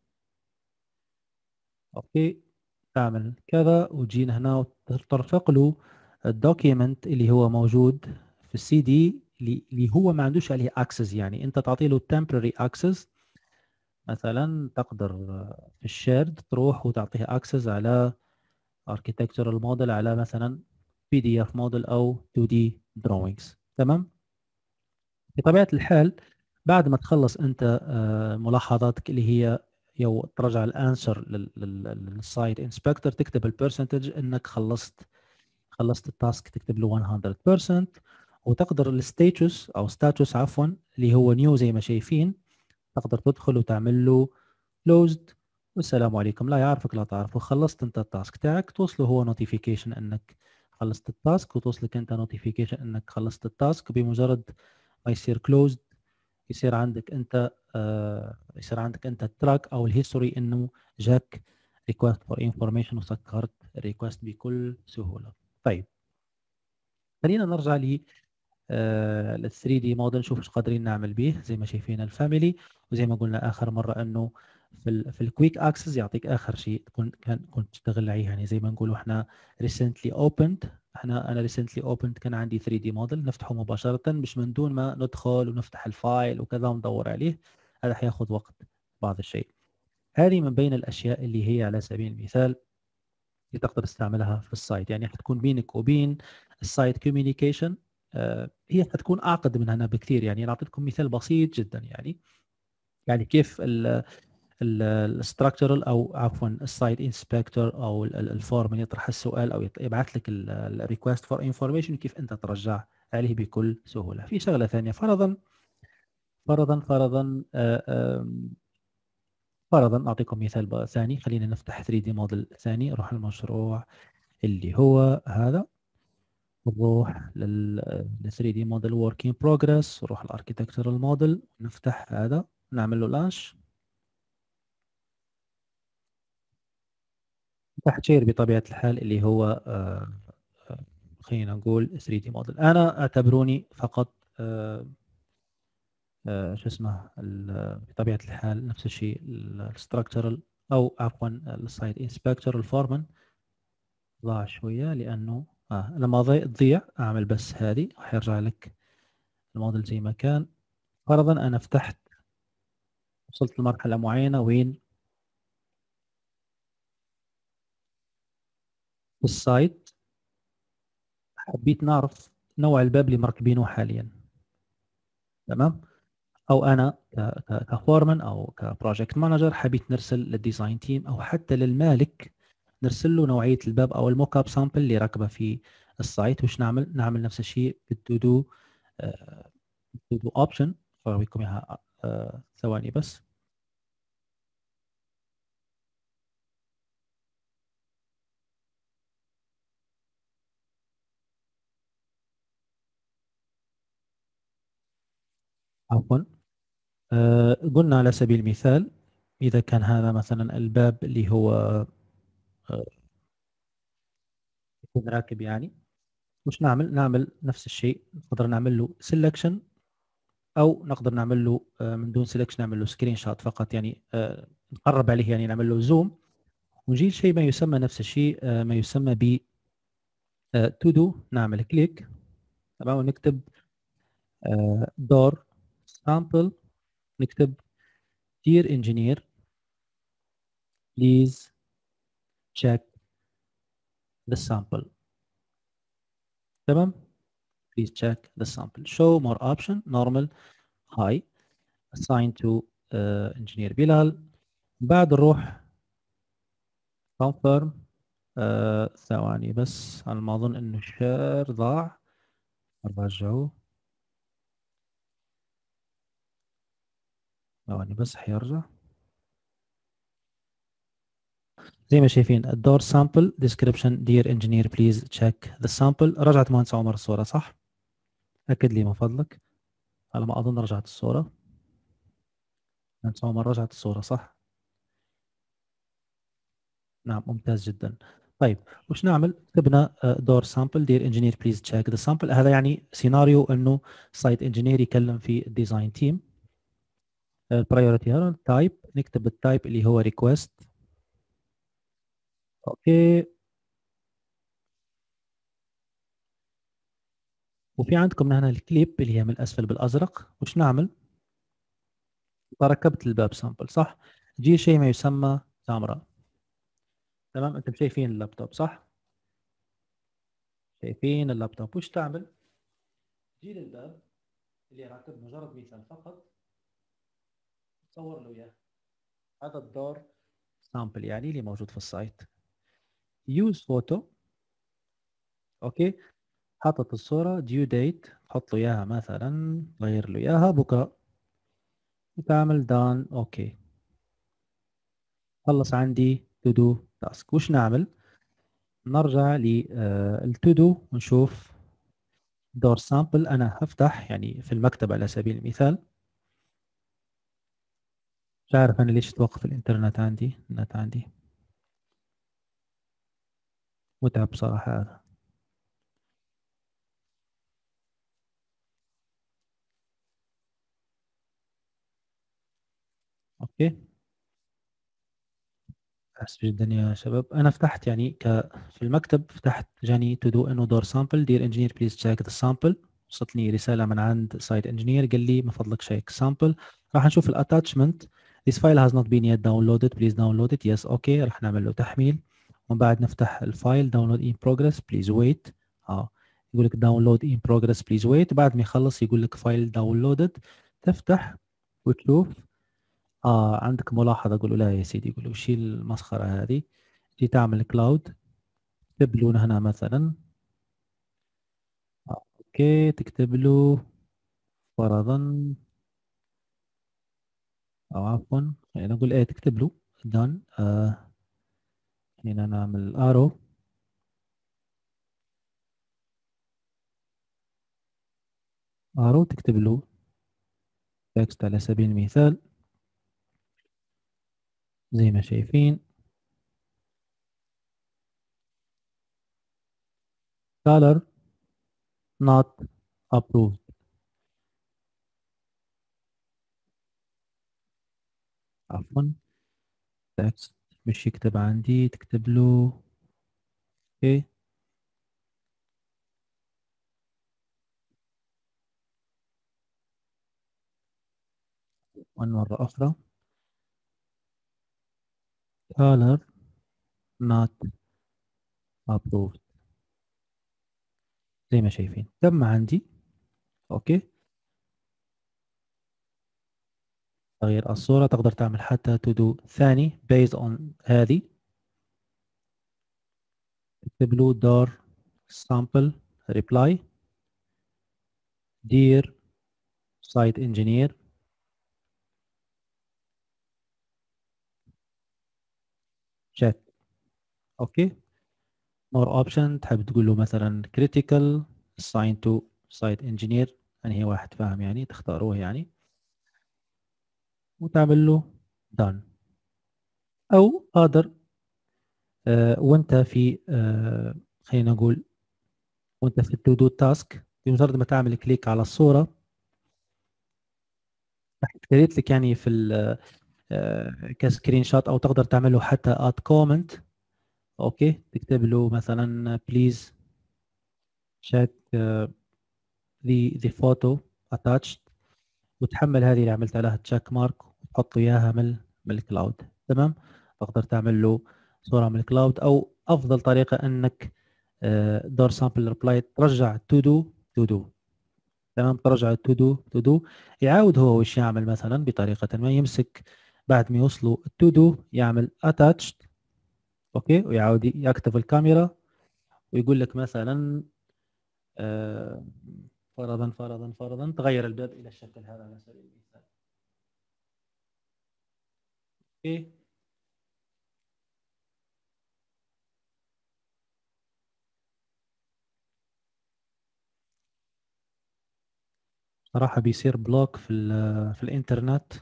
اوكي تعمل كذا وتجينا هنا وترفق له الدوكيمنت اللي هو موجود في السي دي اللي هو ما عندوش عليه اكسس. يعني انت تعطي له temporary access. مثلا تقدر في الشيرد تروح وتعطيه اكسس على architectural model على مثلا بي دي اف model او تو دي drawings. تمام. بطبيعة الحال بعد ما تخلص انت ملاحظاتك اللي هي يو ترجع الانسر للسايت انسبكتور تكتب البرسنتج انك خلصت خلصت التاسك تكتب له مية بالمية. وتقدر الستاتوس او ستاتوس عفوا اللي هو نيو زي ما شايفين تقدر تدخل وتعمل له كلوزد والسلام عليكم، لا يعرفك لا تعرفه. خلصت انت التاسك تاعك توصله هو نوتيفيكيشن انك خلصت التاسك وتوصلك انت نوتيفيكيشن انك خلصت التاسك. بمجرد ما يصير كلوزد يصير عندك انت آه يصير عندك انت التراك او الهيستوري انه جاك ريكوست فور انفورميشن وسكرت الريكوست بكل سهوله. طيب خلينا نرجع ل لل ثري دي موديل نشوف ايش قادرين نعمل به. زي ما شايفين الفاميلي وزي ما قلنا اخر مره انه في ال في الكويك اكسس يعطيك اخر شيء تكون كان كنت تشتغل عليه. يعني زي ما نقولوا احنا ريسنتلي اوبند احنا انا ريسنتلي اوبند كان عندي ثري دي موديل نفتحه مباشره مش من دون ما ندخل ونفتح الفايل وكذا وندور عليه. هذا حياخذ وقت بعض الشيء. هذه من بين الاشياء اللي هي على سبيل المثال اللي تقدر تستعملها في السايت. يعني حتكون بينك وبين السايت كوميونيكيشن آه هي حتكون اعقد من هنا بكثير. يعني انا اعطيتكم مثال بسيط جدا يعني يعني كيف الستراكشرال او عفوا السايت انسبكتور او الفورم اللي يطرح السؤال او يبعث لك الريكوست فور انفورميشن كيف انت ترجع عليه بكل سهوله. في شغله ثانيه فرضا فرضا فرضا آه فرضا اعطيكم مثال ثاني. خلينا نفتح ثري دي موديل ثاني. نروح المشروع اللي هو هذا نروح لل ثري دي موديل ورك ان بروجرس نروح الاركيتكتشرال موديل نفتح هذا نعمل له لانش. تحت شير بطبيعه الحال اللي هو آه خلينا نقول ثري دي موديل. انا اعتبروني فقط آه آه شو اسمه بطبيعه الحال نفس الشيء الستراكشرال او عفوا السايت انسبكتور الفورمان ضاع شويه لانه آه لما تضيع اعمل بس هذه راح يرجع لك الموديل زي ما كان. فرضا انا فتحت وصلت لمرحله معينه وين في السايت حبيت نعرف نوع الباب اللي مركبينه حاليا. تمام. او انا كفورمان او كبروجكت مانجر حبيت نرسل للديزاين تيم او حتى للمالك نرسل له نوعيه الباب او الموك اب سامبل اللي راكبه في السايت. وش نعمل؟ نعمل نفس الشيء بالتو دو تو دو اوبشن. اوريكم اياها آه، ثواني بس. عفوا. آه، قلنا على سبيل المثال إذا كان هذا مثلا الباب اللي هو آه، يكون راكب يعني، وش نعمل؟ نعمل نفس الشيء، نقدر نعمل له سelection أو نقدر نعمل له آه، من دون سelection نعمل له سكرين شوت فقط، يعني آه، نقرب عليه، يعني نعمل له زوم ونجي شيء ما يسمى نفس الشيء آه، ما يسمى ب تو دو. نعمل كليك تمام ونكتب دور سامبل، نكتب dear engineer please check the sample. تمام. please check the sample. show more option normal high assign to uh, engineer بلال. بعد نروح confirm. uh, ثواني بس، على ما اظن انه الشير ضاع، نرجعه ثواني بس حيرجع. زي ما شايفين الدور sample description dear engineer please check the sample. رجعت مهندس عمر الصورة صح؟ أكد لي من فضلك. على ما أظن رجعت الصورة. مهندس عمر رجعت الصورة صح؟ نعم ممتاز جدا. طيب وش نعمل؟ كتبنا دور سامبل دير انجينير بليز تشيك ذا سامبل. هذا يعني سيناريو انه سايت انجينير يكلم في الديزاين تيم. البرايورتي هنا تايب، نكتب التايب اللي هو ريكويست. اوكي. وفي عندكم هنا الكليب اللي هي من الاسفل بالازرق. وش نعمل؟ ركبت الباب سامبل صح؟ جي شيء ما يسمى كاميرا. تمام. انتم شايفين اللابتوب صح؟ شايفين اللابتوب. وش تعمل؟ جي للباب اللي راكب، مجرد مثال فقط، تصور له اياه. هذا الدور سامبل يعني اللي موجود في السايت. يوز فوتو. اوكي. حاطط الصورة ديو ديت، حط له اياها مثلا، غير له اياها بكره، وتعمل دان. اوكي. خلص عندي تو دو تاسك. وش نعمل؟ نرجع للتو دو ونشوف دور سامبل. انا هفتح يعني في المكتب على سبيل المثال. مش عارف انا ليش توقف الانترنت عندي، النت عندي متعب بصراحة هذا. اوكي. اسف جدا يا شباب. انا فتحت يعني ك في المكتب، فتحت جاني تو دو انه دور سامبل دير انجينير بليز تشيك ذا سامبل. وصلتني رساله من عند سايت انجينير قال لي من فضلك شيك سامبل. راح نشوف الاتاتشمنت. this file has not been yet downloaded please download it yes اوكي. راح نعمل له تحميل ومن بعد نفتح الفايل download in progress please wait. اه يقول لك download in progress please wait. بعد ما يخلص يقول لك فايل downloaded. تفتح وتشوف. اه عندك ملاحظة. اقول له لا يا سيدي. يقول له شيل المسخرة هذه. تجي تعمل كلاود، تكتب له هنا مثلا آه. اوكي. تكتب له فرضا، او عفوا خلينا نقول ايه، تكتب له دان. آه هنا نعمل ارو. ارو تكتب له تكست على سبيل المثال زي ما شايفين. color not approved. عفوا تكست مش يكتب عندي، تكتب له اوكي. مرة أخرى color not approved زي ما شايفين. تم عندي. اوكي. تغيير الصورة تقدر تعمل حتى تو دو ثاني based on هذه. اكتب له دار sample reply dear site engineer check. اوكي. more option تحب تقول له مثلا critical assign to site engineer، انهي واحد فاهم يعني تختاروه يعني، وتعمل له done. او other آه وانت في آه خلينا نقول وانت في التو دو تاسك، بمجرد ما تعمل كليك على الصورة راح يكريت لك يعني في آه كسكرين شوت، او تقدر تعمله حتى اد كومنت. اوكي، تكتب له مثلا please check uh, the the photo attached، وتحمل هذه اللي عملت عليها تشيك مارك وتحط اياها من من الكلاود. تمام. تقدر تعمل له صورة من الكلاود، او افضل طريقة انك دور سامبل ريبلاي ترجع تو دو تو دو. تمام، ترجع تو دو تو دو، يعاود هو وش يعمل مثلا بطريقة ما، يمسك بعد ما يوصلوا التو دو يعمل اتاتشد. اوكي، ويعاود يكتب الكاميرا ويقول لك مثلا آه فرضا فرضا فرضا تغير الباب الى الشكل هذا على سبيل المثال. اوكي. صراحة بيصير بلوك في في الانترنت.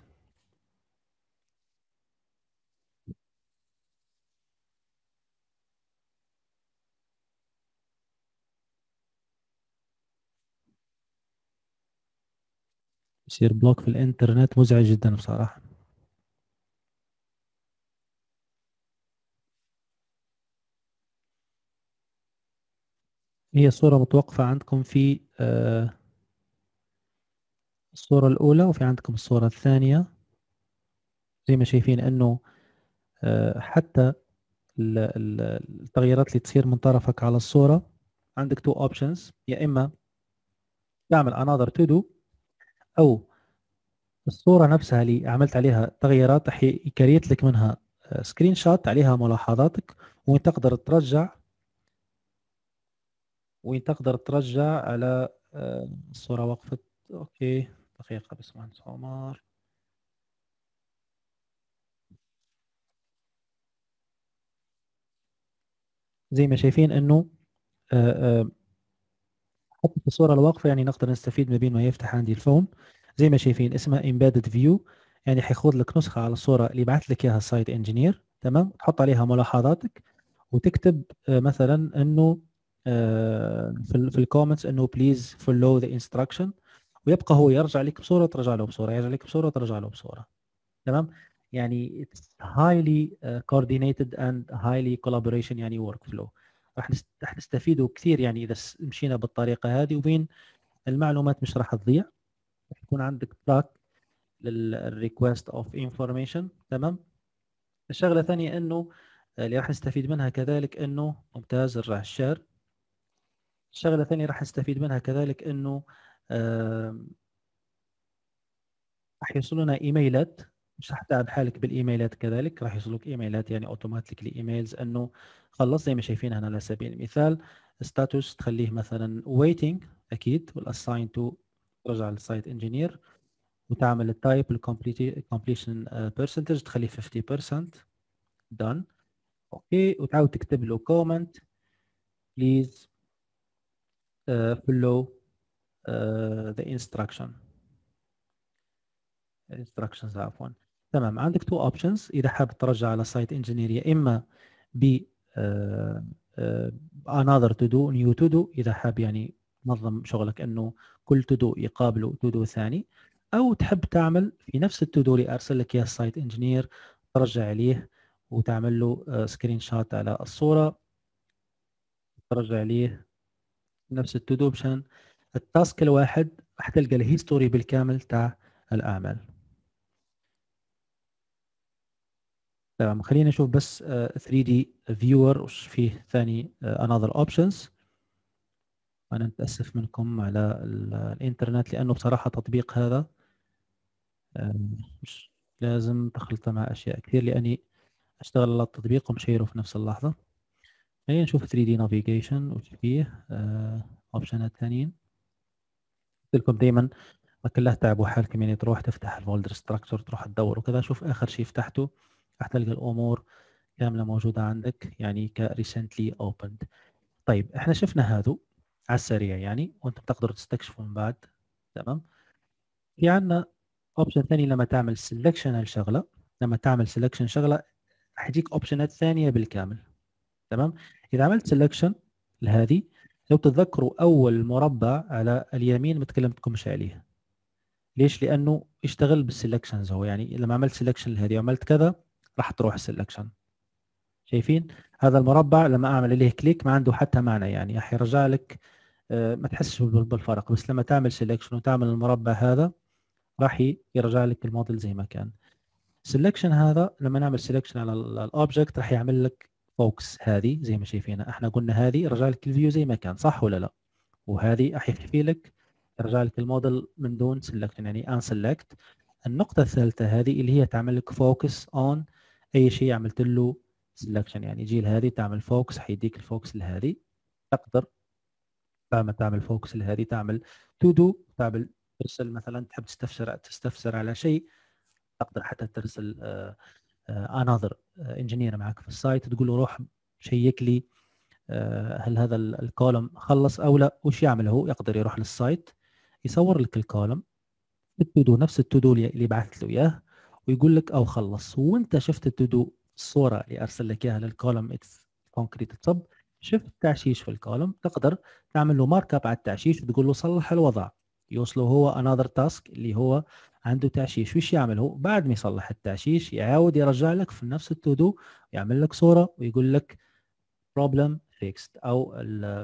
بيصير بلوك في الانترنت، مزعج جدا بصراحة. هي الصورة متوقفة عندكم في آه الصورة الأولى، وفي عندكم الصورة الثانية. زي ما شايفين أنه آه حتى التغييرات اللي تصير من طرفك على الصورة عندك تو اوبشنز، يا إما تعمل another to do، أو الصورة نفسها اللي عملت عليها تغييرات راح يكريت لك منها سكرين شوت عليها ملاحظاتك، وين تقدر ترجع وين تقدر ترجع على الصورة. وقفت. اوكي دقيقة بس مهندس عمر. زي ما شايفين انه حتى في الصورة الواقفة يعني نقدر نستفيد ما بين ما يفتح عندي الفون. زي ما شايفين اسمها embedded view، يعني حياخذ لك نسخة على الصورة اللي بعث لك اياها السايت انجينير. تمام، تحط عليها ملاحظاتك وتكتب مثلا انه في في الكومنتس انه بليز فولو ذا انستراكشن، ويبقى هو يرجع لك بصورة ترجع له بصورة، يرجع لك بصورة ترجع له بصورة. تمام، يعني it's highly uh, coordinated and highly collaboration يعني work flow. راح راح نستفيدوا كثير يعني اذا مشينا بالطريقة هذه، وبين المعلومات مش راح تضيع. راح يكون عندك تراك للريكوست اوف انفورميشن. تمام. الشغلة الثانية انه اللي راح نستفيد منها كذلك انه ممتاز الرع الشير. الشغلة الثانية راح نستفيد منها كذلك انه راح يوصلنا ايميلات، مش راح تتعب حالك بالايميلات، كذلك راح يوصلوك ايميلات يعني اوتوماتيكلي ايميلز انه خلص. زي ما شايفين هنا على سبيل المثال ستاتوس تخليه مثلا waiting اكيد، والاساين تو ترجع للسايت انجينير، وتعمل التايب الكومبليشن برسنتج تخليه خمسين بالمية done. اوكي، وتعاود تكتب له كومنت please uh, follow uh, the instruction instructions عفوا. تمام، عندك تو اوبشنز اذا حاب ترجع على سايت انجينير، يا اما ب uh, uh, another to do new to do اذا حاب يعني تنظم شغلك انه كل to do يقابله to do ثاني، او تحب تعمل في نفس التو دو اللي ارسل لك اياه السايت انجينير ترجع عليه وتعمل له سكرين شوت على الصوره ترجع عليه نفس التو دو مشان التاسك الواحد راح تلقى الهيستوري بالكامل تاع الاعمال. تمام، خلينا نشوف بس ثري دي فيور وش فيه ثاني another options. انا متاسف منكم على الانترنت لانه بصراحه تطبيق هذا مش لازم تخلطه مع اشياء كثير، لاني اشتغل على التطبيق ومشيره في نفس اللحظه. خلينا نشوف ثري دي navigation وش فيه اوبشنات ثانيين. قلت لكم دائما ما كلها تعبوا حالكم، يعني تروح تفتح الفولدر ستراكشر تروح تدور وكذا. شوف اخر شيء فتحته راح تلقى الامور كامله موجوده عندك، يعني ك recently opened. طيب احنا شفنا هذا على السريع يعني، وانتم بتقدروا تستكشفوا من بعد. تمام. في عندنا اوبشن ثاني لما تعمل سelection الشغله، لما تعمل سelection شغله راح يجيك اوبشنات ثانيه بالكامل. تمام. اذا عملت سelection لهذه، لو تتذكروا اول مربع على اليمين ما تكلمتكمش عليه. ليش؟ لانه اشتغل بالسلكشنز هو، يعني لما عملت سelection لهذه وعملت كذا راح تروح السلكشن. شايفين هذا المربع لما اعمل عليه كليك ما عنده حتى معنى، يعني راح يرجع لك ما تحسش بالفرق. بس لما تعمل سelection وتعمل المربع هذا راح يرجع لك الموديل زي ما كان. سelection هذا لما نعمل سelection على الاوبجكت راح يعمل لك فوكس. هذه زي ما شايفينها احنا قلنا هذه رجع لك الفيو زي ما كان، صح ولا لا؟ وهذه راح يخفي لك يرجع لك الموديل من دون سelection، يعني ان سيلكت. النقطة الثالثة هذه اللي هي تعمل لك فوكس اون اي شيء عملت له سelection، يعني جيل هذه تعمل فوكس حيديك الفوكس لهذه. تقدر لما تعمل فوكس لهذه تعمل تو دو، تعمل ترسل مثلا تحب تستفسر تستفسر على شيء، تقدر حتى ترسل انذر انجينير معك في السايت تقول له روح شيك لي هل هذا الكولوم خلص او لا. وش يعمل هو؟ يقدر يروح للسايت يصور لك الكولوم التودو، نفس التودو اللي بعثت له اياه، ويقول لك او خلص. وانت شفت التودو الصوره اللي ارسل لك اياها للكولوم كونكريت تصب، شفت تعشيش في الكولوم، تقدر تعمل له مارك اب على التعشيش وتقول له صلح الوضع، يوصله هو انذر تاسك اللي هو عنده تعشيش. وش يعمل هو؟ بعد ما يصلح التعشيش يعاود يرجع لك في نفس التودو يعمل لك صوره ويقول لك problem fixed او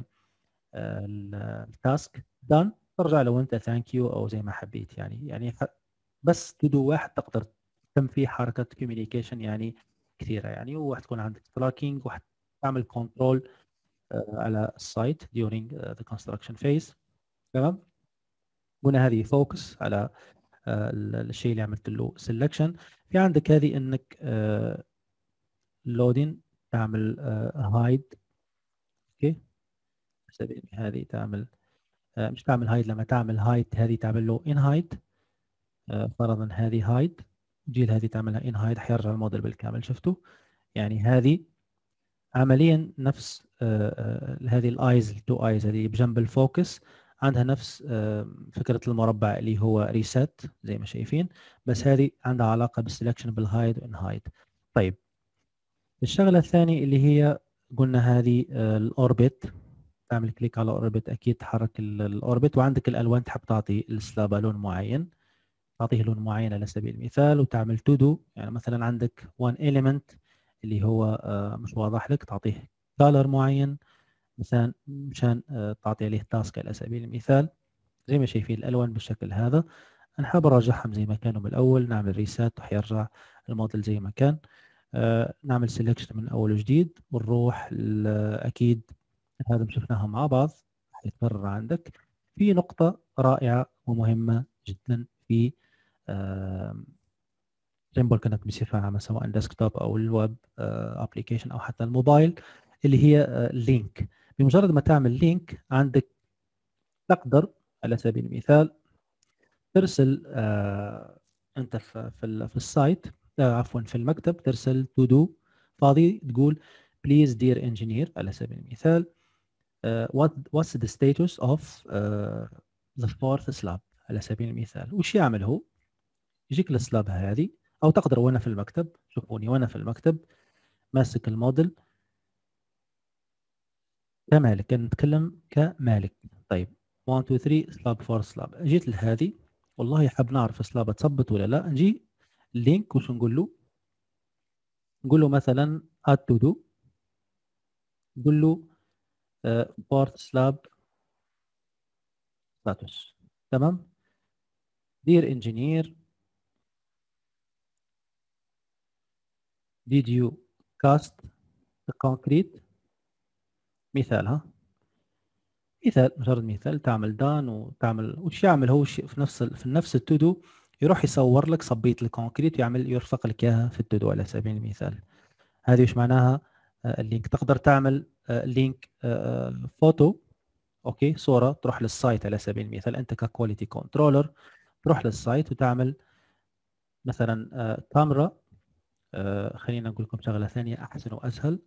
التاسك done، ترجع له انت ثانك يو او زي ما حبيت. يعني يعني بس تودو واحد تقدر تم فيه حركه كوميونيكيشن يعني كثيره يعني، وتكون عندك تراكينج وتعمل كنترول على السايت during the construction phase. تمام. هنا هذه فوكس على الشيء اللي عملت له سelection. في عندك هذه انك لودين تعمل هايد. اوكي سبيل هذه تعمل مش تعمل هايد، لما تعمل هايد هذه تعمل له ان هايد. فرضا هذه هايد، جيل هذه تعملها ان هايد حيرجع الموديل بالكامل. شفتوا يعني هذه عمليا نفس هذه الايز التو ايز هذه بجنب الفوكس عندها نفس فكره المربع اللي هو ريسيت زي ما شايفين، بس هذه عندها علاقه بالسلكشن بالهايد وان هايد. طيب الشغله الثانيه اللي هي قلنا هذه الاوربت، تعمل كليك على اوربت اكيد تحرك الاوربت، وعندك الالوان تحب تعطي السلاب لون معين تعطيه لون معين على سبيل المثال، وتعمل تو دو يعني مثلا عندك وان element اللي هو مش واضح لك تعطيه كالر معين مثلا مشان تعطي عليه تاسك على سبيل المثال. زي ما شايفين الالوان بالشكل هذا. انا حاب ارجعهم زي ما كانوا من الاول، نعمل ريسات وحيرجع الموديل زي ما كان. نعمل سيلكشن من اول وجديد ونروح اكيد هذا شفناها مع بعض حيتكرر عندك. في نقطة رائعة ومهمة جدا في جيمبل كونكت بصفة عامة سواء ديسكتوب أو الويب ابلكيشن أو حتى الموبايل، اللي هي لينك. بمجرد ما تعمل لينك عندك تقدر على سبيل المثال ترسل أنت في في السايت عفوا في المكتب ترسل تو دو فاضي تقول please dear engineer على سبيل المثال Uh, what what's the status of uh, the fourth slab على سبيل المثال. وش يعمل هو؟ يجيك السلاب هذه، او تقدر وانا في المكتب شوفوني وانا في المكتب ماسك الموديل كمالك، نتكلم كمالك. طيب واحد اثنين ثلاثة سلاب أربعة سلاب، جيت لهذه والله حاب نعرف سلاب تثبت ولا لا، نجي اللينك وش نقول له؟ نقول له مثلا add to do، نقول له fourth slab status. تمام. dear engineer did you cast the concrete؟ مثال ها مثال مجرد مثال. تعمل دان وتعمل وش يعمل هو في نفس في نفس التودو يروح يصور لك صبيت الكونكريت ويعمل يرفق لك اياها في التودو على سبيل المثال. هذه وش معناها؟ اللينك. تقدر تعمل لينك فوتو، اوكي، صوره تروح للسايت على سبيل المثال. انت ككواليتي كنترولر تروح للسايت وتعمل مثلا كاميرا. خلينا نقول لكم شغله ثانيه احسن واسهل.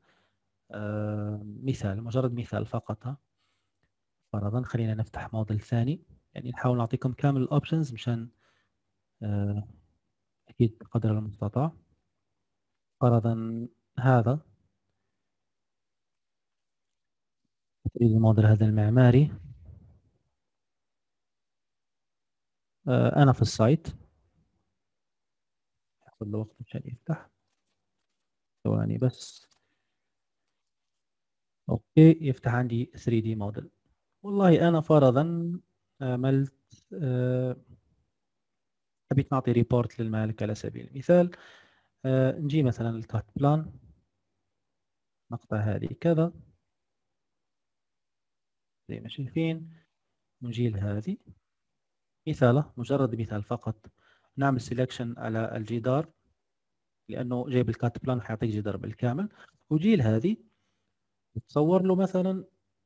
مثال، مجرد مثال فقط. فرضا خلينا نفتح موديل ثاني، يعني نحاول نعطيكم كامل الاوبشنز مشان اكيد قدر المستطاع. فرضا هذا تريد الموديل هذا المعماري. انا في السايت، ياخذ له وقت مشان يفتح، ثواني بس. اوكي، يفتح عندي ثري دي موديل. والله انا فرضا عملت أه حبيت نعطي ريبورت للمالك على سبيل المثال. أه نجي مثلا الكات بلان، نقطع هذه كذا زي ما شايفين، ونجي لهذه مثاله، مجرد مثال فقط. نعمل سيلكشن على الجدار لانه جايب الكات بلان حيعطيك جدار بالكامل، وجي لهذه تصور له مثلا،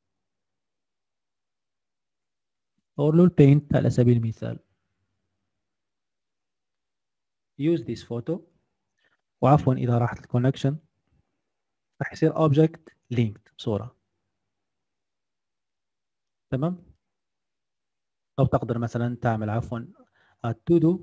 صور له البينت على سبيل المثال. use this photo، وعفوا اذا راحت الكونكشن راح يصير object linked بصوره. تمام. او تقدر مثلا تعمل عفوا to do،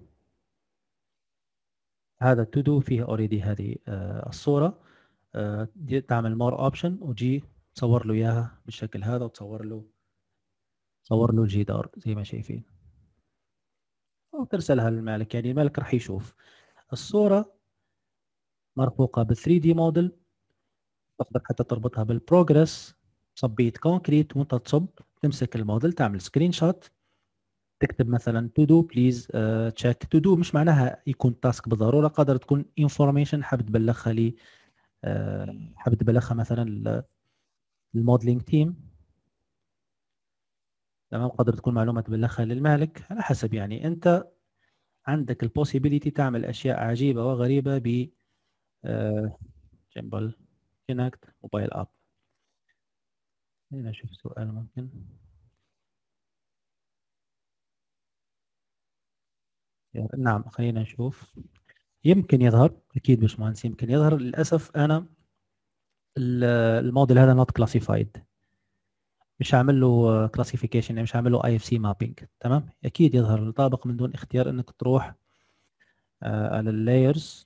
هذا to do فيه already هذه آه الصوره. آه تعمل more option وجي تصور له اياها بالشكل هذا، وتصور له تصور له الجدار زي ما شايفين، او ترسلها للمالك. يعني المالك راح يشوف الصوره مرفوقه بال ثري دي موديل. تقدر حتى تربطها بالبروجرس، صبيت كونكريت وانت تصب، تمسك الموديل تعمل سكرين شوت، تكتب مثلا تو دو بليز تشيك. تو دو مش معناها يكون تاسك بالضروره، قادر تكون انفورميشن حاب تبلغها لي، uh, حاب تبلغها مثلا للموديلنج تيم. تمام. قادر تكون معلومه تبلغها للمالك على حسب. يعني انت عندك البوسيبيليتي تعمل اشياء عجيبه وغريبه ب جيمبل كونكت موبايل اب. خلينا نشوف سؤال ممكن. نعم خلينا نشوف. يمكن يظهر، اكيد باشمهندس يمكن يظهر. للاسف انا الموديل هذا نوت كلاسيفايد، مش عامل له كلاسيفيكيشن، يعني مش عامل له اي اف سي مابينج. تمام. اكيد يظهر الطابق من دون اختيار انك تروح آه على اللايرز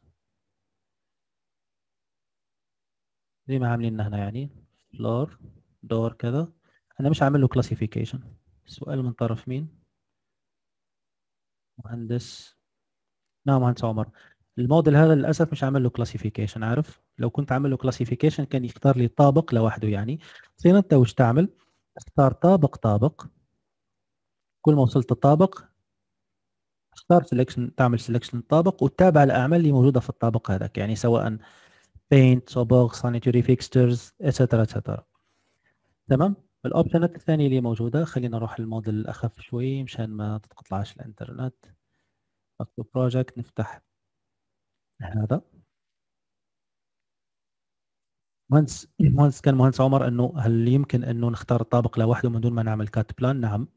زي ما عاملين هنا، يعني فلور دور كذا. انا مش عامل له كلاسيفيكيشن. السؤال من طرف مين؟ مهندس. نعم مهندس عمر. الموديل هذا للاسف مش عامل له كلاسيفيكيشن. عارف لو كنت عامل له كلاسيفيكيشن كان يختار لي طابق لوحده. يعني زين انت وش تعمل؟ اختار طابق طابق، كل ما وصلت الطابق اختار سelection، تعمل سelection الطابق وتتابع الاعمال اللي موجوده في الطابق هذاك، يعني سواء paint صبغ sanitary fixtures اتسترا اتسترا. تمام. الاوبشنات الثانيه اللي موجوده، خلينا نروح للموديل الاخف شوي مشان ما تتقطعش الانترنت. نكتب بروجكت، نفتح هذا. مهندس مهندس كان مهندس عمر انه هل يمكن انه نختار الطابق لوحده من دون ما نعمل كات بلان؟ نعم.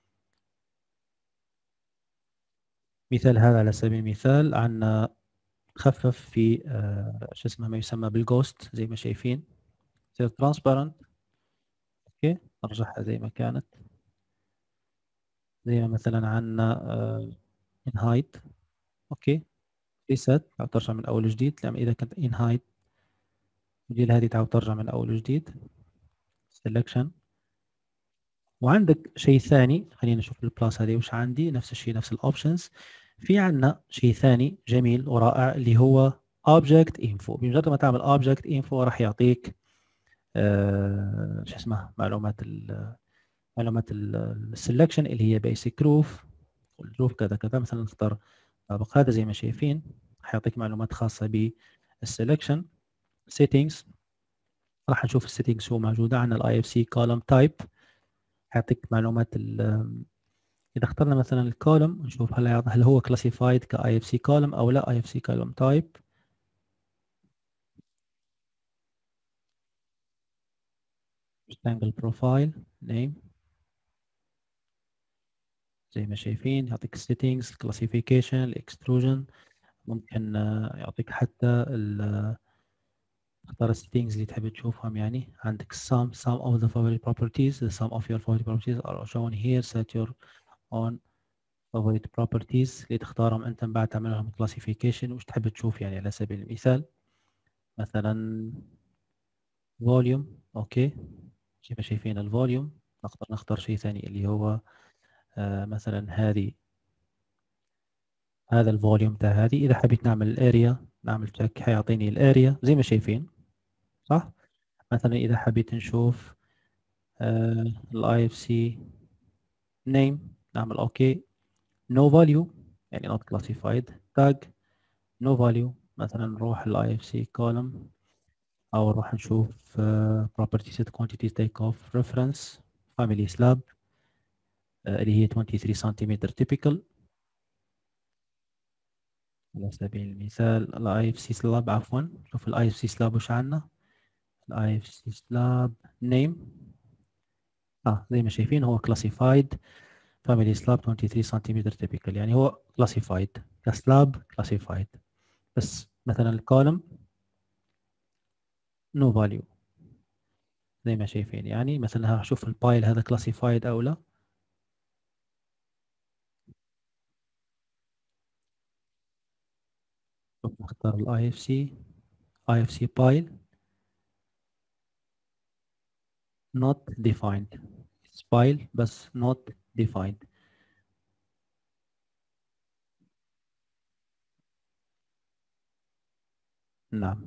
مثال هذا على سبيل المثال عندنا خفف في آه شو اسمه ما يسمى بالجوست زي ما شايفين، تصير ترانسبيرنت. اوكي نرجعها زي ما كانت، زي ما مثلا عندنا آه ان هايت. اوكي ريست، تعود ترجع من اول وجديد. لما اذا كانت ان هايت نجي هذه تعود ترجع من اول وجديد. سelection. وعندك شيء ثاني، خلينا نشوف البلاس هذه وش عندي. نفس الشيء نفس الاوبشنز. في عندنا شيء ثاني جميل ورائع اللي هو object info. بمجرد ما تعمل object info راح يعطيك آه شو اسمه معلومات ال معلومات السلكشن اللي هي basic roof والروف كذا كذا. مثلا نختار الطابق هذا زي ما شايفين، حيعطيك معلومات خاصة بالسلكشن. settings، راح نشوف السيتنجز شو موجودة. عندنا الاي اف سي column type، حيعطيك معلومات اذا اخترنا مثلا الكولوم نشوف هل هل هو كلاسيفايد كاي اف سي كولوم او لا. اي اف سي كولوم تايب. rectangle profile name زي ما شايفين، يعطيك settings classification extrusion، ممكن آه، يعطيك حتى ال اختار السيتنجز اللي تحب تشوفهم. يعني عندك some some of the favorite properties the sum of your favorite properties are shown here set your own favorite properties اللي تختارهم انت من بعد تعمل لهم classification وش تحب تشوف. يعني على سبيل المثال مثلا volume، اوكي زي ما شايفين الفوليوم، نقدر نختار شيء ثاني اللي هو آه مثلا هذه هذا الفوليوم تاع هذه. اذا حبيت نعمل الاريا نعمل تشيك حيعطيني الاريا زي ما شايفين صح. مثلا اذا حبيت نشوف الاي اف سي name نعمل اوكي no value يعني not classified tag no value. مثلا نروح الاي اف سي column او نروح نشوف uh, property set quantity take off reference family slab uh, اللي هي ثلاثة وعشرين سنتيمتر typical على سبيل المثال. الاي اف سي slab عفوا شوف الاي اف سي slab وش عندنا. الاي اف سي slab name اه زي ما شايفين هو classified family slab ثلاثة وعشرين سنتيمتر typical يعني هو classified كسلاب classified. بس مثلا الكولم no value زي ما شايفين. يعني مثلا هشوف البايل هذا classified او لا. نختار الاي اف سي اي اف سي بايل not defined it's file بس not defined. نعم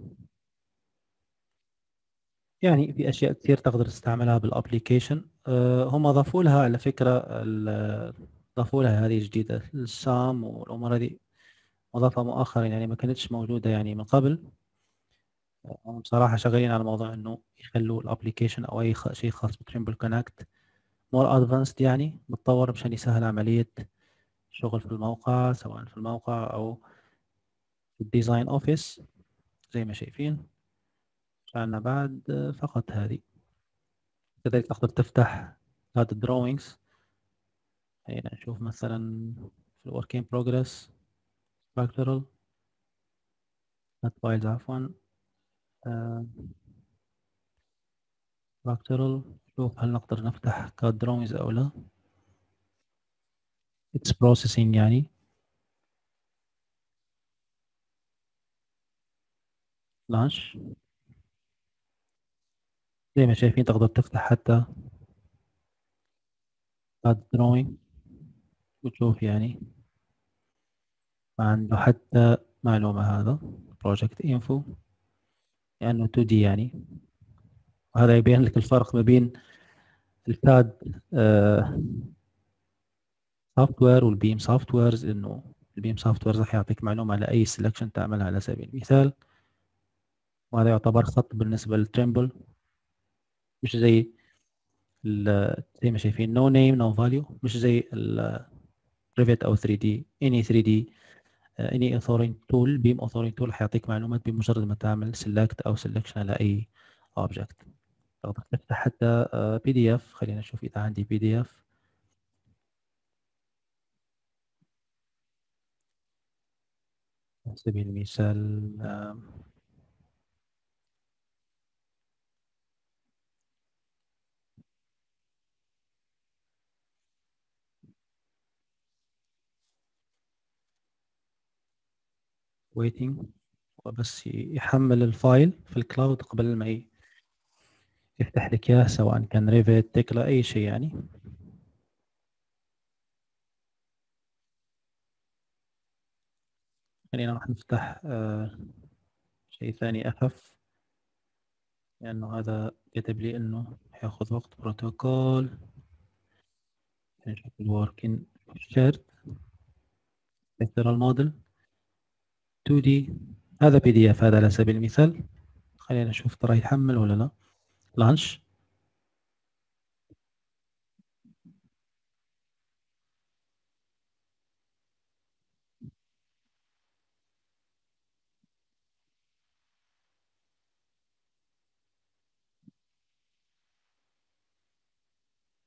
يعني في اشياء كثير تقدر تستعملها بالابليكيشن. أه هم ضافوا لها على فكره ضافوا لها هذه جديده السام والامور هذه مضافه مؤخرا يعني ما كانتش موجوده يعني من قبل. هم بصراحه شغالين على موضوع انه يخلوا الابليكيشن او اي شيء خاص بتريمبل كونكت مور ادفانسد يعني متطور مشان يسهل عمليه الشغل في الموقع سواء في الموقع او في الديزاين اوفيس زي ما شايفين. عندنا بعد فقط هذه. كذلك تقدر تفتح هذا الدروينجز. خلينا نشوف مثلا في الورك ان بروجرس structural not files عفوا آه، structural. شوف هل نقدر نفتح كاد دروينجز او لا. it's processing يعني launch. زي ما شايفين تقدر تفتح حتى كاد دروينج وتشوف يعني عنده حتى معلومة هذا project info لأنه تو دي يعني. وهذا يبين لك الفرق ما بين الكاد سوفت وير والبيم سوفت ويرز. انه البيم سوفت وير راح يعطيك معلومة على اي سelection تعملها على سبيل المثال. وهذا يعتبر خط بالنسبة للتريمبل مش زي زي ما شايفين no name no value مش زي الريفت او ثري دي any ثري دي اني authoring tool بيم authoring tool حيعطيك معلومات بمجرد ما تعمل select او selection على اي object. تقدر تفتح حتى بي دي اف. خلينا نشوف اذا عندي بي دي اف. على سبيل المثال waiting وبس يحمل الفايل في الكلاود قبل ما يفتح لك اياه سواء كان ريفت تكلا اي شيء يعني. خلينا راح نفتح آه شيء ثاني اخف لانه هذا كتب لي انه حياخذ وقت. بروتوكول نشوف الوركين شيرت ليترال موديل تو دي. هذا بي دي اف هذا على سبيل المثال. خلينا نشوف ترى يحمل ولا لا. لانش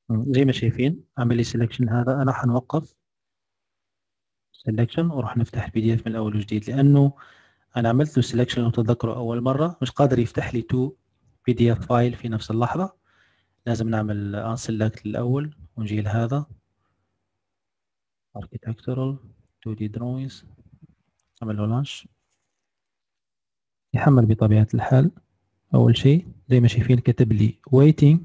زي ما شايفين عمل لي سelection. هذا انا حنوقف selection وراح نفتح البي دي اف من اول وجديد، لانه انا عملت له selection لو تتذكروا اول مره مش قادر يفتح لي تو بي دي اف فايل في نفس اللحظه. لازم نعمل unselect الاول ونجي لهذا architectural تو دي drawings، نعمل له launch يحمل بطبيعه الحال. اول شيء زي ما شايفين كتب لي waiting،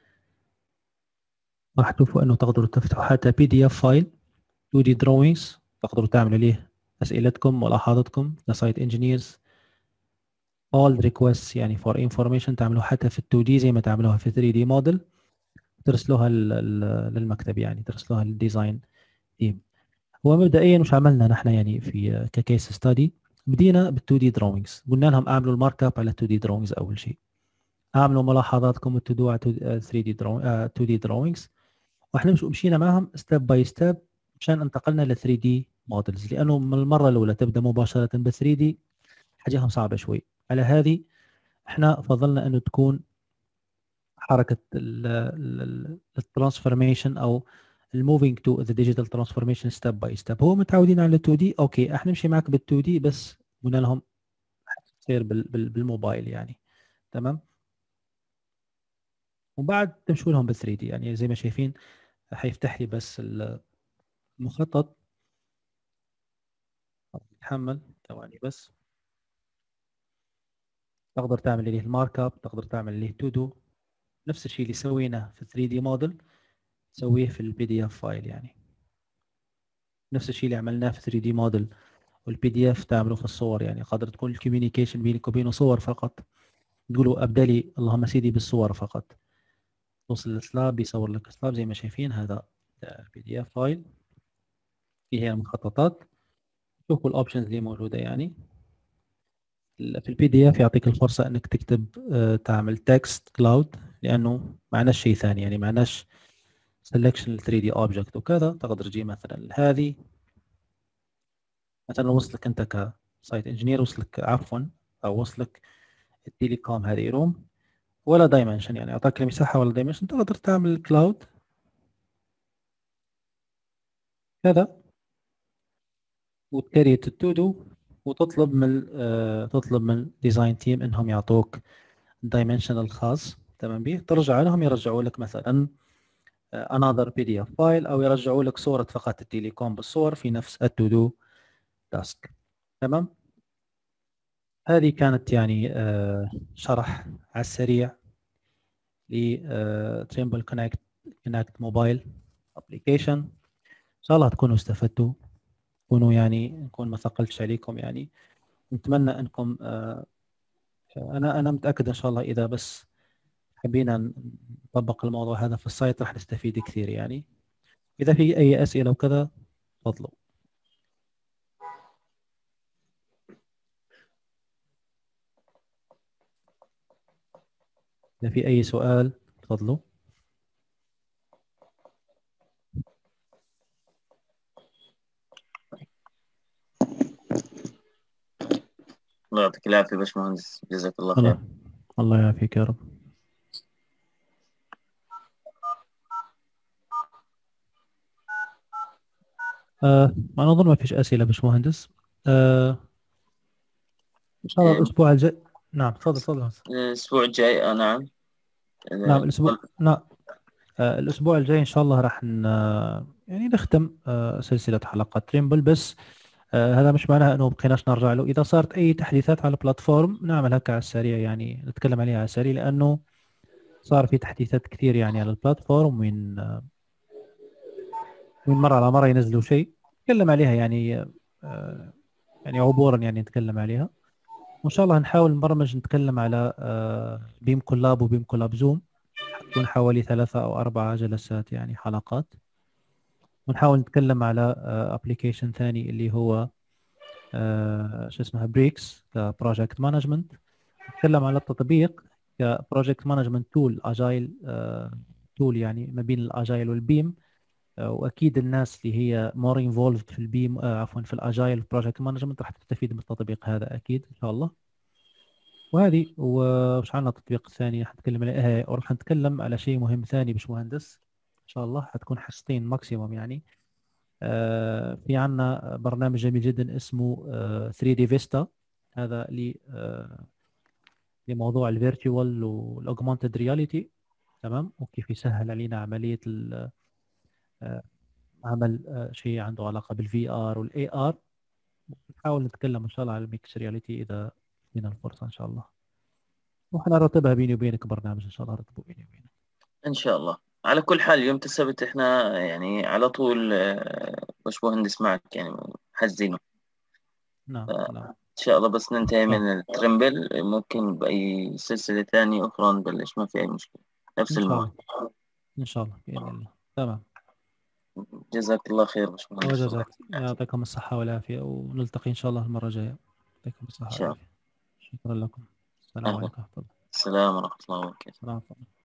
راح تشوفوا انه تقدروا تفتحوا حتى بي دي اف فايل تو دي drawings، تقدروا تعملوا عليه اسئلتكم ملاحظاتكم كسايت انجينيرز. all requests يعني for information تعملوها حتى في ال تو دي زي ما تعملوها في ثري دي موديل، ترسلوها للمكتب يعني ترسلوها للديزاين تيم. هو مبدئيا وش عملنا نحن يعني في ككيس ستادي، بدينا بال تو دي drawings، قلنا لهم اعملوا المارك اب على ال تو دي drawings اول شيء، اعملوا ملاحظاتكم التو على ثري دي تو دي drawings، واحنا مشينا معهم ستيب باي ستيب عشان انتقلنا ل ثري دي مودلز، لانه من المره الاولى تبدا مباشره ب ثري دي حاجتهم صعبه شوي. على هذه احنا فضلنا انه تكون حركه الترانسفورميشن او الموفينج تو ذا ديجيتال ترانسفورميشن ستيب باي ستيب. هو متعودين على تو دي، اوكي احنا نمشي معك بال تو دي، بس قلنا لهم تصير بالموبايل يعني تمام. وبعد تمشوا لهم بال ثري دي يعني زي ما شايفين حيفتح لي بس المخطط يتحمل ثواني بس. تقدر تعمل ليه المارك اب، تقدر تعمل ليه تو دو، نفس الشيء اللي سويناه في ثري دي موديل تسويه في البي دي اف فايل يعني. نفس الشيء اللي عملناه في ثري دي موديل والبي دي اف تعمله في الصور، يعني قادر تكون الكوميونيكيشن بينك وبينه صور فقط، تقولوا ابدا لي اللهم سيدي بالصور فقط، توصل السلاب بيصور لك سلاب زي ما شايفين. هذا البي دي اف فايل فيه المخططات، شوفوا الاوبشنز اللي موجوده يعني. في البي دي اف يعطيك الفرصه انك تكتب تعمل تكست كلاود، لانه معناش شيء ثاني يعني معناش سelection ثري دي object وكذا. تقدر تجي مثلا هذه مثلا وصلك انت كسايت انجينير، وصلك عفوا او وصلك التيليكوم هذه روم ولا دايمنشن، يعني اعطاك المساحه ولا دايمنشن، تقدر تعمل كلاود كذا وتكريت التودو وتطلب من آه تطلب من ديزاين تيم انهم يعطوك الدايمنشن الخاص تمام به. ترجع لهم يرجعوا لك مثلا another بي دي اف فايل، او يرجعوا لك صوره فقط التيليكوم بالصور في نفس التودو تاسك تمام. هذه كانت يعني آه شرح على السريع ل تريمبل كونكت كونكت موبايل ابلكيشن. ان شاء الله تكونوا استفدتوا، تكونوا يعني نكون ما ثقلتش عليكم يعني. نتمنى انكم آه انا انا متاكد ان شاء الله اذا بس حبينا نطبق الموضوع هذا في السايت راح نستفيد كثير يعني. اذا في اي اسئله وكذا تفضلوا. إذا في أي سؤال تفضلوا. الله يعطيك العافية باشمهندس، جزاك الله خير. الله الله يعافيك يا رب. آه أنا أظن ما فيش أسئلة باشمهندس. آه إن شاء الله الأسبوع الجاي. نعم تفضل تفضل. الأسبوع الجاي آه نعم نعم الأسبوع نعم آه الأسبوع الجاي إن شاء الله راح يعني نختم آه سلسلة حلقات تريمبل، بس آه هذا مش معناه انه بقيناش نرجع له. اذا صارت اي تحديثات على البلاتفورم نعمل هكا على السريع يعني نتكلم عليها على السريع، لانه صار في تحديثات كثير يعني على البلاتفورم، من آه من مره على مره ينزلوا شيء نتكلم عليها يعني آه يعني عبورا يعني نتكلم عليها. وان شاء الله نحاول نبرمج نتكلم على آه بيم كولاب وبيم كولاب زوم، حتكون حوالي ثلاثة او اربعة جلسات يعني حلقات. ونحاول نتكلم على ابلكيشن ثاني اللي هو آه شو اسمها بريكس كبروجكت مانجمنت، نتكلم على التطبيق كبروجكت مانجمنت تول اجايل تول يعني ما بين الاجايل والبيم. آه واكيد الناس اللي هي مور انفولفد في البيم آه عفوا في الاجايل بروجكت مانجمنت راح تستفيد من التطبيق هذا اكيد ان شاء الله. وهذه وش عندنا التطبيق الثاني راح نتكلم عليه، وراح نتكلم على شيء مهم ثاني باشمهندس شاء الله حتكون حصتين ماكسيموم يعني. آه، في عنا برنامج جميل جدا اسمه آه، ثري دي فيستا. هذا ل آه، لموضوع الفيرتشوال والاوجمانتد رياليتي، تمام، وكيف يسهل علينا عملية ال- آه، عمل آه، شيء عنده علاقة بالفي ار والاي ار. نحاول نتكلم ان شاء الله على الميكس رياليتي اذا لنا الفرصة ان شاء الله، وحنرتبها بيني وبينك برنامج ان شاء الله رتبه بيني وبينك. إن شاء الله. على كل حال يوم السبت إحنا يعني على طول آه، باشمهندس معك يعني حزينه. نعم نعم إن شاء الله بس ننتهي طيب. من الترمبل ممكن بأي سلسلة ثانية أخرى نبلش، ما في أي مشكلة، نفس ان شاء المواد. الله ان شاء الله باذن الله. تمام. جزاك الله خير باشمهندس. وجزاك، يعطيكم الصحة والعافية، ونلتقي ان شاء الله المرة الجاية. يعطيكم إن الصحة شاء الله. والعافية. شكرا لكم. السلام أهلا. عليكم ورحمة الله. السلام ورحمة الله وبركاته. السلام عليكم.